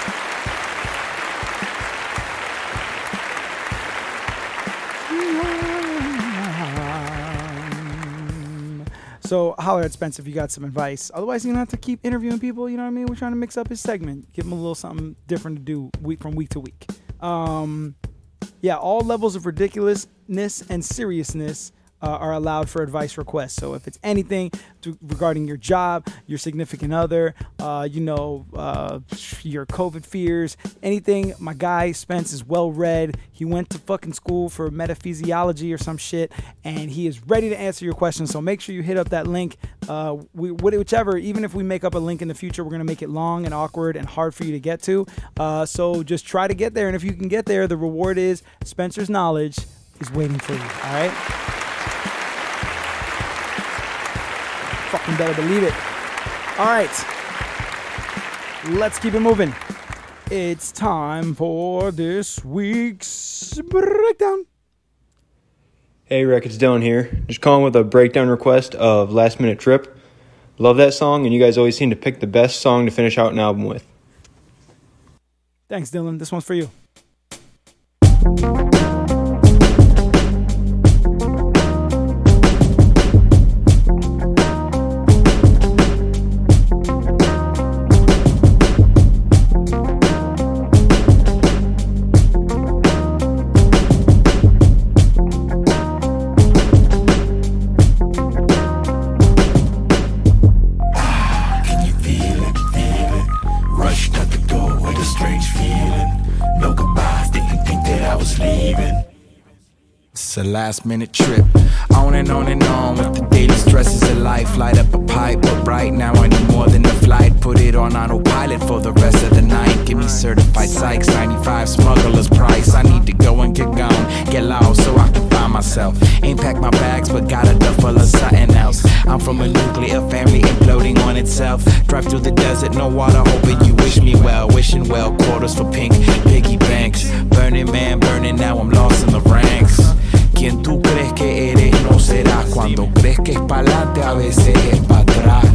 So holler at Spence if you got some advice. Otherwise, you're going to have to keep interviewing people, you know what I mean? We're trying to mix up his segment. Give him a little something different to do week from week to week. Um, yeah, all levels of ridiculousness and seriousness Uh, are allowed for advice requests. So if it's anything to, regarding your job, your significant other, uh, you know, uh, your COVID fears, anything, my guy Spence is well read. He went to fucking school for metaphysiology or some shit, and he is ready to answer your questions. So make sure you hit up that link. Uh, we, whichever, even if we make up a link in the future, we're going to make it long and awkward and hard for you to get to. Uh, so just try to get there. And if you can get there, the reward is Spencer's knowledge is waiting for you. All right. Fucking better believe it. All right. Let's keep it moving. It's time for this week's breakdown. Hey, Rick, it's Dylan here. Just calling with a breakdown request of Last Minute Trip. Love that song, and you guys always seem to pick the best song to finish out an album with. Thanks, Dylan. This one's for you. A last minute trip, on and on and on with the daily stresses of life. Light up a pipe, but right now I need more than a flight. Put it on autopilot for the rest of the night. Give me certified Sykes, ninety-five smuggler's price. I need to go and get gone, get lost so I can find myself. Ain't packed my bags, but got a duffel of something else. I'm from a nuclear family imploding on itself. Drive through the desert, no water, hoping you wish me well. Wishing well, quarters for pink piggy banks. Burning man, burning, now I'm lost in the ranks. Quien tú crees que eres no será. Cuando crees que es pa'lante, a veces es pa' atrás.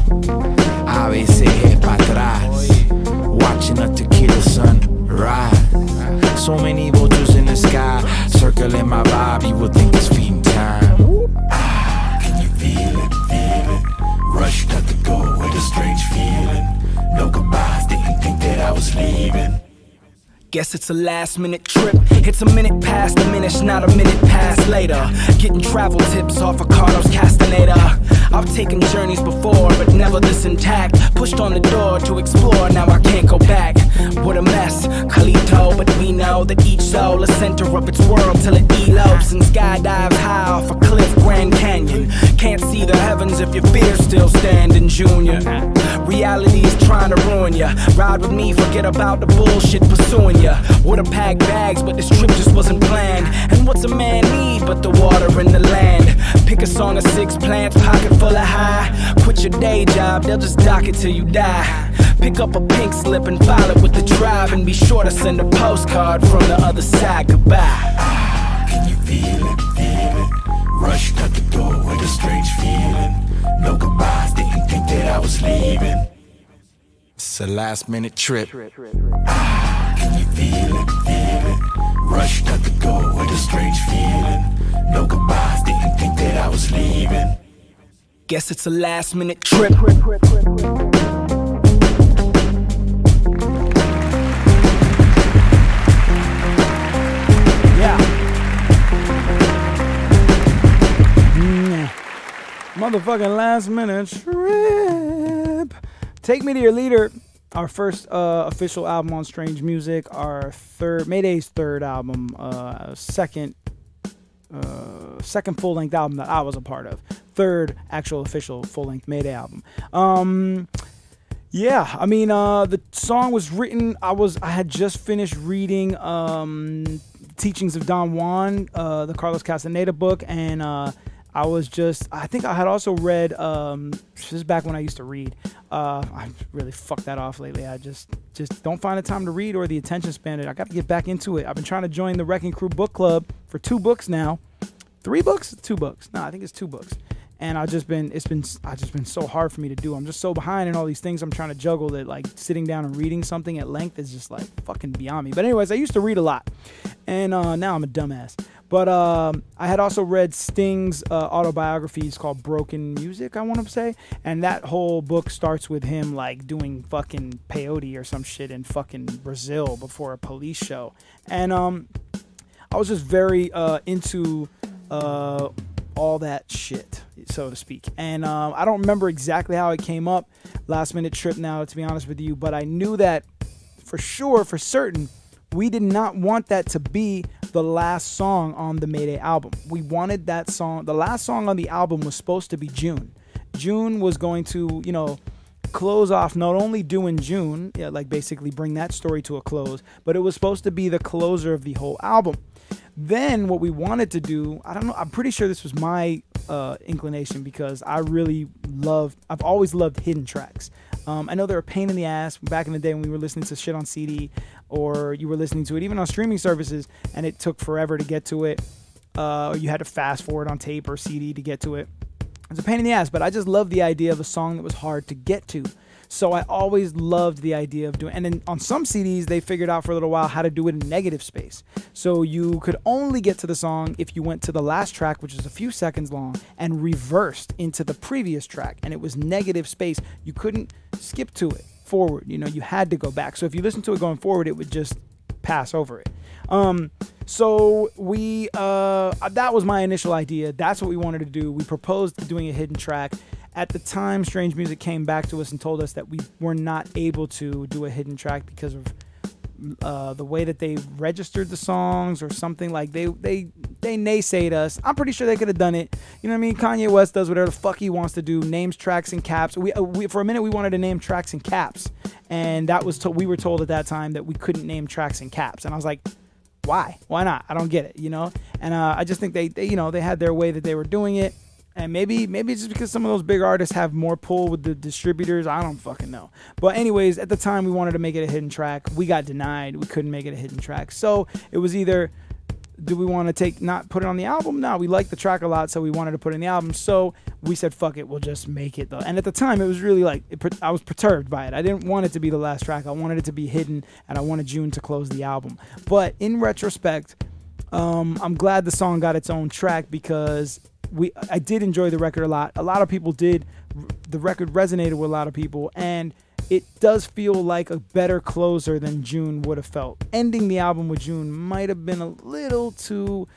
A veces es pa' atrás. Watching a tequila sun rise. So many vultures in the sky, circling my vibe, you would think it's feeding time. Ah, can you feel it, feel it? Rushed at the go with a strange feeling. No goodbyes, didn't think that I was leaving. Guess it's a last minute trip. It's a minute past the minute, not a minute past later. Getting travel tips off of Carlos Castaneda. I've taken journeys before, but never this intact. Pushed on the door to explore, now I can't go back. What a mess, Calito, but we know that each soul is center of its world till it elopes and skydives high off a cliff, Grand Canyon. Can't see the heavens if your fear's still standing, Junior. Reality's trying to ruin ya. Ride with me, forget about the bullshit pursuing ya. Would've packed bags, but this trip just wasn't planned. And what's a man need but the water and the land? Pick Pick a song of six plants, pocket full of high. Quit your day job, they'll just dock it till you die. Pick up a pink slip and file it with the tribe, and be sure to send a postcard from the other side. Goodbye. Ah, can you feel it, feel it? Rushed out the door with a strange feeling. No goodbyes, didn't think that I was leaving. It's a last minute trip. Ah, can you feel it, feel it? Rushed out the door with a strange feeling. No goodbyes, didn't think that I was leaving. Guess it's a last minute trip. Yeah. Mm. Motherfucking last minute trip. Take Me to Your Leader, our first uh, official album on Strange Music, our third, Mayday's third album, uh, second, uh, second full-length album that I was a part of, third actual official full-length Mayday album. Um, yeah, I mean, uh, the song was written. I was, I had just finished reading um, Teachings of Don Juan, uh, the Carlos Castaneda book, and uh, I was just, I think I had also read, um, this is back when I used to read. Uh, I really fucked that off lately. I just, just don't find the time to read or the attention span. I got to get back into it. I've been trying to join the Wrecking Crew book club for two books now. Three books? Two books. No, I think it's two books. And I've just been, it's been, I've just been so hard for me to do. I'm just so behind in all these things I'm trying to juggle that like sitting down and reading something at length is just like fucking beyond me. But anyways, I used to read a lot. And uh, now I'm a dumbass. But um, I had also read Sting's uh, autobiographies called Broken Music, I want to say. And that whole book starts with him like doing fucking peyote or some shit in fucking Brazil before a police show. And um, I was just very uh, into uh, all that shit, so to speak. And um, I don't remember exactly how it came up, last minute trip now, to be honest with you. But I knew that for sure, for certain, we did not want that to be the last song on the Mayday album. We wanted that song, the last song on the album was supposed to be June. June was going to, you know, close off not only doing June, yeah, like basically bring that story to a close, but it was supposed to be the closer of the whole album. Then what we wanted to do, I don't know, I'm pretty sure this was my uh, inclination because I really love, I've always loved hidden tracks. Um, I know they're a pain in the ass back in the day when we were listening to shit on C D or you were listening to it even on streaming services and it took forever to get to it. Uh, or you had to fast forward on tape or C D to get to it. It's a pain in the ass, but I just love the idea of a song that was hard to get to. So I always loved the idea of doing, and then on some C Ds, they figured out for a little while how to do it in negative space. So you could only get to the song if you went to the last track, which is a few seconds long, and reversed into the previous track. And it was negative space. You couldn't skip to it forward. You know, you had to go back. So if you listen to it going forward, it would just pass over it. Um, so we, uh, that was my initial idea. That's what we wanted to do. We proposed doing a hidden track. At the time, Strange Music came back to us and told us that we were not able to do a hidden track because of uh, the way that they registered the songs or something. Like they they they naysayed us. I'm pretty sure they could have done it. You know what I mean? Kanye West does whatever the fuck he wants to do. Names tracks in caps. We, uh, we for a minute we wanted to name tracks in caps, and that was to, we were told at that time that we couldn't name tracks in caps. And I was like, why? Why not? I don't get it. You know? And uh, I just think they, they you know they had their way that they were doing it. And maybe maybe it's just because some of those big artists have more pull with the distributors. I don't fucking know. But anyways, at the time we wanted to make it a hidden track. We got denied. We couldn't make it a hidden track. So it was either, do we want to take not put it on the album? No, we liked the track a lot, so we wanted to put it in the album. So we said, fuck it, we'll just make it though. And at the time, it was really like, it, I was perturbed by it. I didn't want it to be the last track. I wanted it to be hidden, and I wanted June to close the album. But in retrospect, um, I'm glad the song got its own track because we I did enjoy the record a lot. A lot of people did. The record resonated with a lot of people, and it does feel like a better closer than June would have felt. Ending the album with June might have been a little too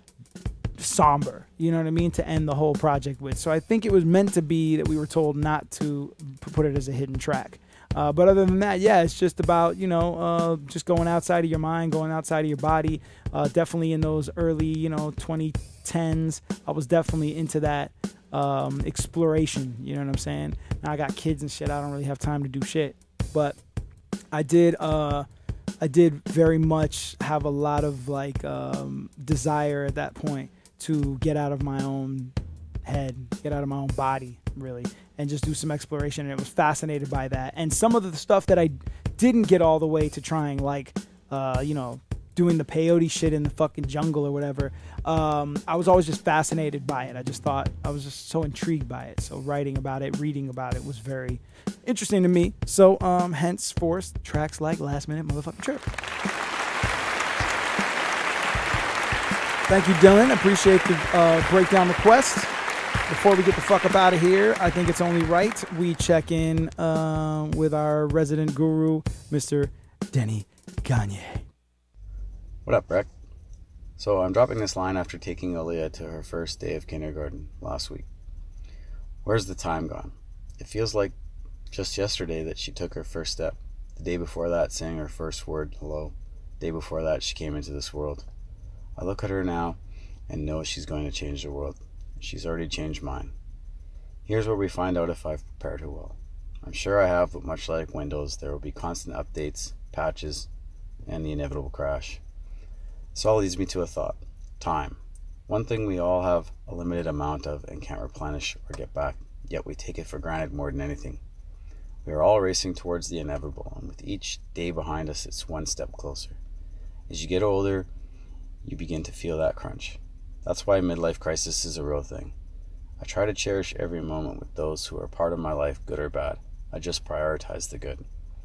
somber, you know what I mean, to end the whole project with. So I think it was meant to be that we were told not to put it as a hidden track. Uh, but other than that, yeah, it's just about, you know, uh, just going outside of your mind, going outside of your body. Uh, definitely in those early, you know, twenty tens, I was definitely into that um, exploration, you know what I'm saying? Now I got kids and shit, I don't really have time to do shit. But I did, uh, I did very much have a lot of, like, um, desire at that point to get out of my own head, get out of my own body, really, and just do some exploration. And I was fascinated by that. And some of the stuff that I didn't get all the way to trying, like, uh, you know, doing the peyote shit in the fucking jungle or whatever, um, I was always just fascinated by it. I just thought, I was just so intrigued by it. So writing about it, reading about it was very interesting to me. So um, henceforth, tracks like Last Minute Motherfucking Trip. Thank you, Dylan. Appreciate the uh, breakdown request. Before we get the fuck up out of here, I think it's only right we check in uh, with our resident guru, Mister Dalai Gagne. What up, Breck? So I'm dropping this line after taking Aaliyah to her first day of kindergarten last week. Where's the time gone? It feels like just yesterday that she took her first step. The day before that, saying her first word, hello. The day before that, she came into this world. I look at her now and know she's going to change the world. She's already changed mine. Here's where we find out if I've prepared her well. I'm sure I have, but much like Windows, there will be constant updates, patches, and the inevitable crash. This all leads me to a thought. Time. One thing we all have a limited amount of and can't replenish or get back, yet we take it for granted more than anything. We are all racing towards the inevitable, and with each day behind us, it's one step closer. As you get older, you begin to feel that crunch. That's why midlife crisis is a real thing. I try to cherish every moment with those who are part of my life, good or bad. I just prioritize the good.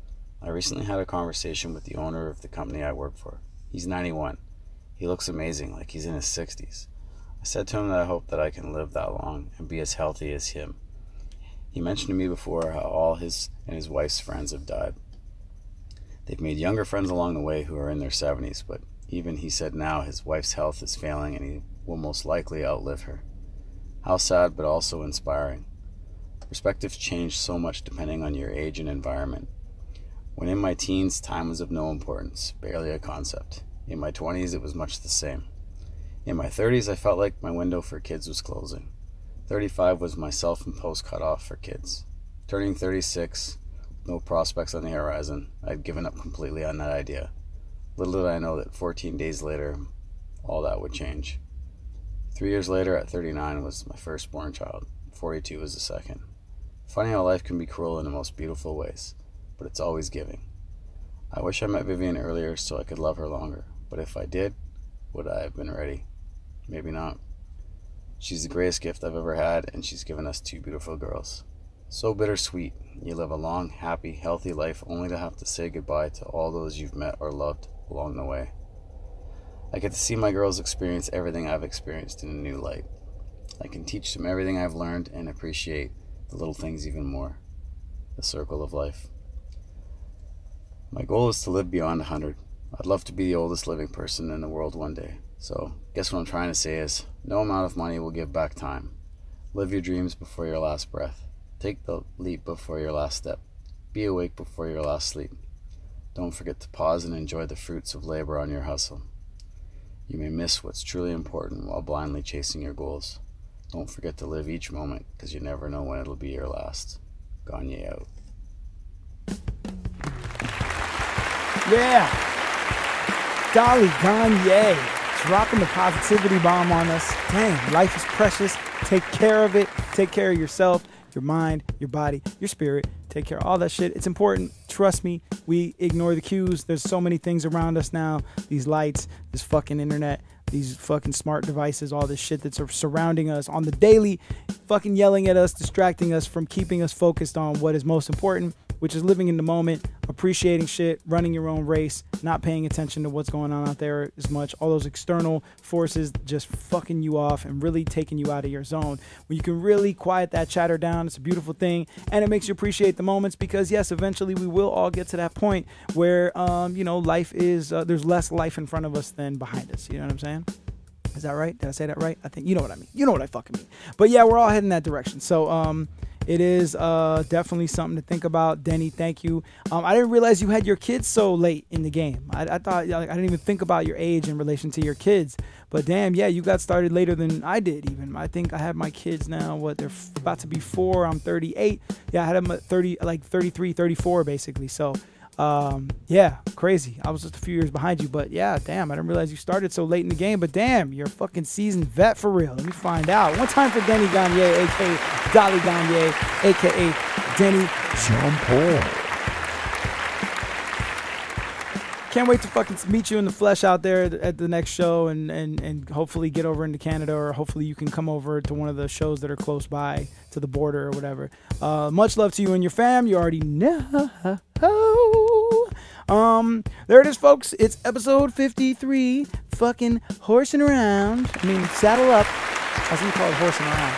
I recently had a conversation with the owner of the company I work for. He's ninety-one. He looks amazing, like he's in his sixties. I said to him that I hope that I can live that long and be as healthy as him. He mentioned to me before how all his and his wife's friends have died. They've made younger friends along the way who are in their seventies, but even he said now his wife's health is failing and he will most likely outlive her. How sad, but also inspiring. Perspectives change so much depending on your age and environment. When in my teens, time was of no importance, barely a concept. In my twenties, it was much the same. In my thirties, I felt like my window for kids was closing. thirty-five was my self-imposed cutoff for kids. Turning thirty-six, no prospects on the horizon, I'd given up completely on that idea. Little did I know that fourteen days later, all that would change. Three years later, at thirty-nine, was my firstborn child. forty-two was the second. Funny how life can be cruel in the most beautiful ways, but it's always giving. I wish I met Vivian earlier so I could love her longer, but if I did, would I have been ready? Maybe not. She's the greatest gift I've ever had, and she's given us two beautiful girls. So bittersweet. You live a long, happy, healthy life only to have to say goodbye to all those you've met or loved along the way. I get to see my girls experience everything I've experienced in a new light. I can teach them everything I've learned and appreciate the little things even more. The circle of life. My goal is to live beyond one hundred. I'd love to be the oldest living person in the world one day. So, guess what I'm trying to say is, no amount of money will give back time. Live your dreams before your last breath. Take the leap before your last step. Be awake before your last sleep. Don't forget to pause and enjoy the fruits of labor on your hustle. You may miss what's truly important while blindly chasing your goals. Don't forget to live each moment, because you never know when it'll be your last. Gagne out. Yeah. Dalai Gagne dropping the positivity bomb on us. Dang, life is precious. Take care of it. Take care of yourself, your mind, your body, your spirit. Take care of all that shit. It's important. Trust me. We ignore the cues. There's so many things around us now. These lights, this fucking internet, these fucking smart devices, all this shit that's surrounding us on the daily, fucking yelling at us, distracting us from keeping us focused on what is most important, which is living in the moment, appreciating shit, running your own race, not paying attention to what's going on out there as much. All those external forces just fucking you off and really taking you out of your zone. When you can really quiet that chatter down, it's a beautiful thing, and it makes you appreciate the moments, because yes, eventually we will all get to that point where, um, you know, life is, uh, there's less life in front of us than behind us. You know what I'm saying? Is that right? Did I say that right? I think you know what I mean. You know what I fucking mean. But yeah, we're all heading that direction. So, um, it is uh, definitely something to think about. Denny, thank you. Um, I didn't realize you had your kids so late in the game. I, I thought, like, I didn't even think about your age in relation to your kids. But damn, yeah, you got started later than I did even. I think I have my kids now, what, they're about to be four. I'm thirty-eight. Yeah, I had them at thirty, like thirty-three, thirty-four basically. So Um, yeah, crazy. I was just a few years behind you, but yeah, damn, I didn't realize you started so late in the game, but damn, you're a fucking seasoned vet for real. Let me find out. One time for Dalai Gagne, a k a. Dalai Gagne, a k a. Denny Jean-Paul. Can't wait to fucking meet you in the flesh out there at the next show, and, and, and hopefully get over into Canada, or hopefully you can come over to one of the shows that are close by to the border or whatever. Uh, much love to you and your fam. You already know. Um, there it is, folks. It's episode fifty-three. Fucking horsing around. I mean, saddle up. I was going to call it horsing around.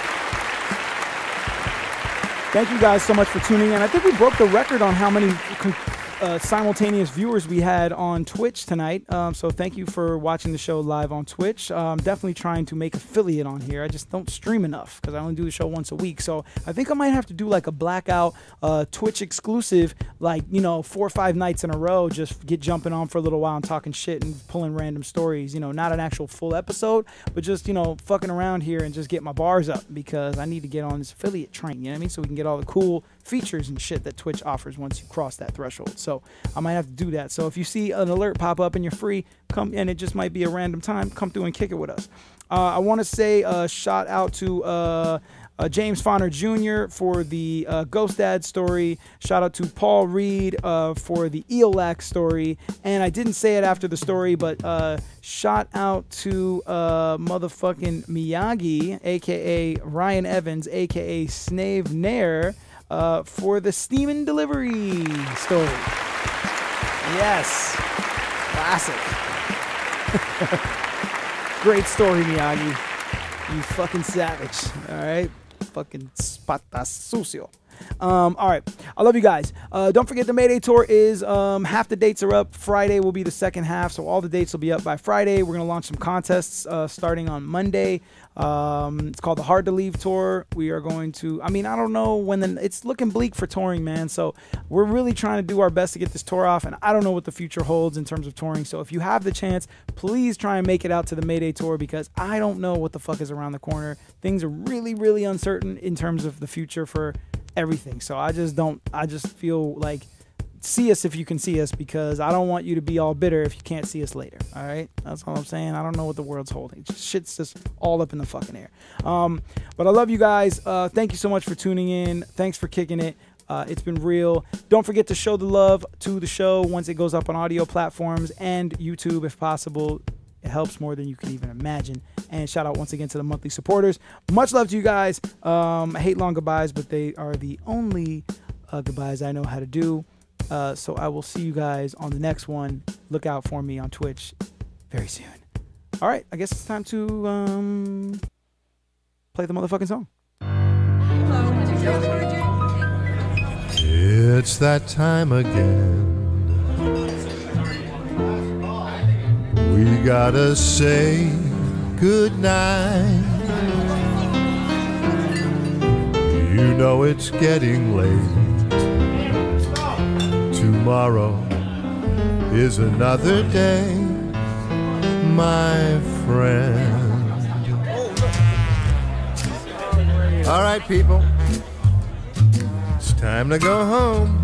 Thank you guys so much for tuning in. I think we broke the record on how many Uh, simultaneous viewers we had on Twitch tonight. Um, so thank you for watching the show live on Twitch. Uh, I'm definitely trying to make affiliate on here. I just don't stream enough because I only do the show once a week. So I think I might have to do like a blackout uh, Twitch exclusive, like, you know, four or five nights in a row. Just get jumping on for a little while and talking shit and pulling random stories. You know, not an actual full episode, but just, you know, fucking around here and just get my bars up because I need to get on this affiliate train. You know what I mean? So we can get all the cool features and shit that Twitch offers once you cross that threshold. So I might have to do that. So if you see an alert pop up and you're free, come, and it just might be a random time, come through and kick it with us. Uh, I want to say a uh, shout out to uh, uh, James Fonner Junior for the uh, Ghost Dad story. Shout out to Paul Reed uh, for the Eolac story. And I didn't say it after the story, but uh, shout out to uh, motherfucking Miyagi, aka Ryan Evans, aka Snave Nair, Uh, for the Steamin' Delivery story. Yes. Classic. Great story, Miyagi. You fucking savage. All right? Fucking spata sucio. Um, all right. I love you guys. Uh, don't forget the Mayday Tour is, um, half the dates are up. Friday will be the second half, so all the dates will be up by Friday. We're going to launch some contests uh, starting on Monday. Um, it's called the Hard to Leave Tour. We are going to, I mean, I don't know when the, it's looking bleak for touring, man. So we're really trying to do our best to get this tour off, and I don't know what the future holds in terms of touring. So if you have the chance, please try and make it out to the Mayday Tour because I don't know what the fuck is around the corner. Things are really, really uncertain in terms of the future for everything. So I just don't, I just feel like, see us if you can see us because I don't want you to be all bitter if you can't see us later. All right, that's all I'm saying. I don't know what the world's holding. Just, shit's just all up in the fucking air. Um, but I love you guys. Uh, thank you so much for tuning in. Thanks for kicking it. Uh, it's been real. Don't forget to show the love to the show once it goes up on audio platforms and YouTube if possible. It helps more than you can even imagine. And shout out once again to the monthly supporters. Much love to you guys. Um, I hate long goodbyes, but they are the only uh, goodbyes I know how to do. Uh, so I will see you guys on the next one. Look out for me on Twitch very soon. All right, I guess it's time to um, play the motherfucking song. It's that time again. We gotta say goodnight. You know it's getting late. Tomorrow is another day, my friend. All right, people, it's time to go home.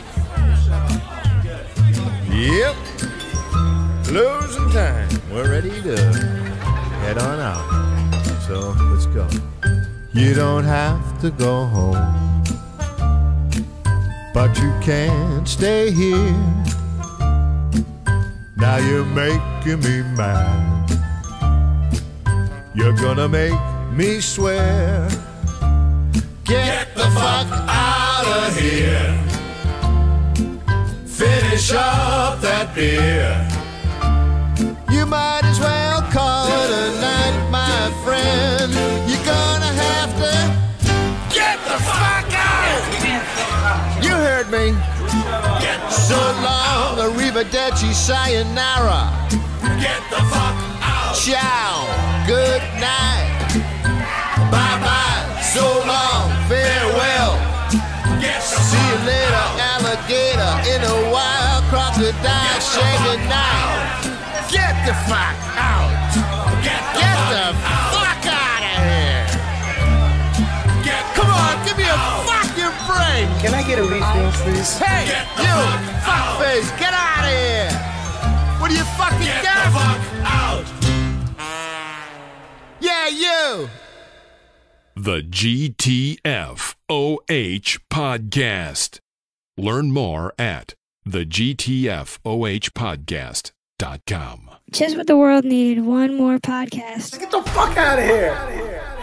Yep, losing time. We're ready to head on out. So let's go. You don't have to go home, but you can't stay here. Now you're making me mad. You're gonna make me swear. Get the fuck out of here. Finish up that beer. You might as well call it a night, my friend. You're gonna have to get the fuck out. You heard me. So long, arrivederci, sayonara. Get the fuck out. Ciao, good night. Bye bye, so long, farewell. See you later, alligator in a wild crocodile shaking night. Get the fuck out. Get the fuck out of here. Come on, give me a fucking break. Can I get a refill, please? Hey, you, fuckface, get out of here! What are you fucking Get deaf? the fuck out! Yeah, you! The G T F O H Podcast. Learn more at the G T F O H podcast dot com. Just what the world needed. One more podcast. Get the fuck out of here!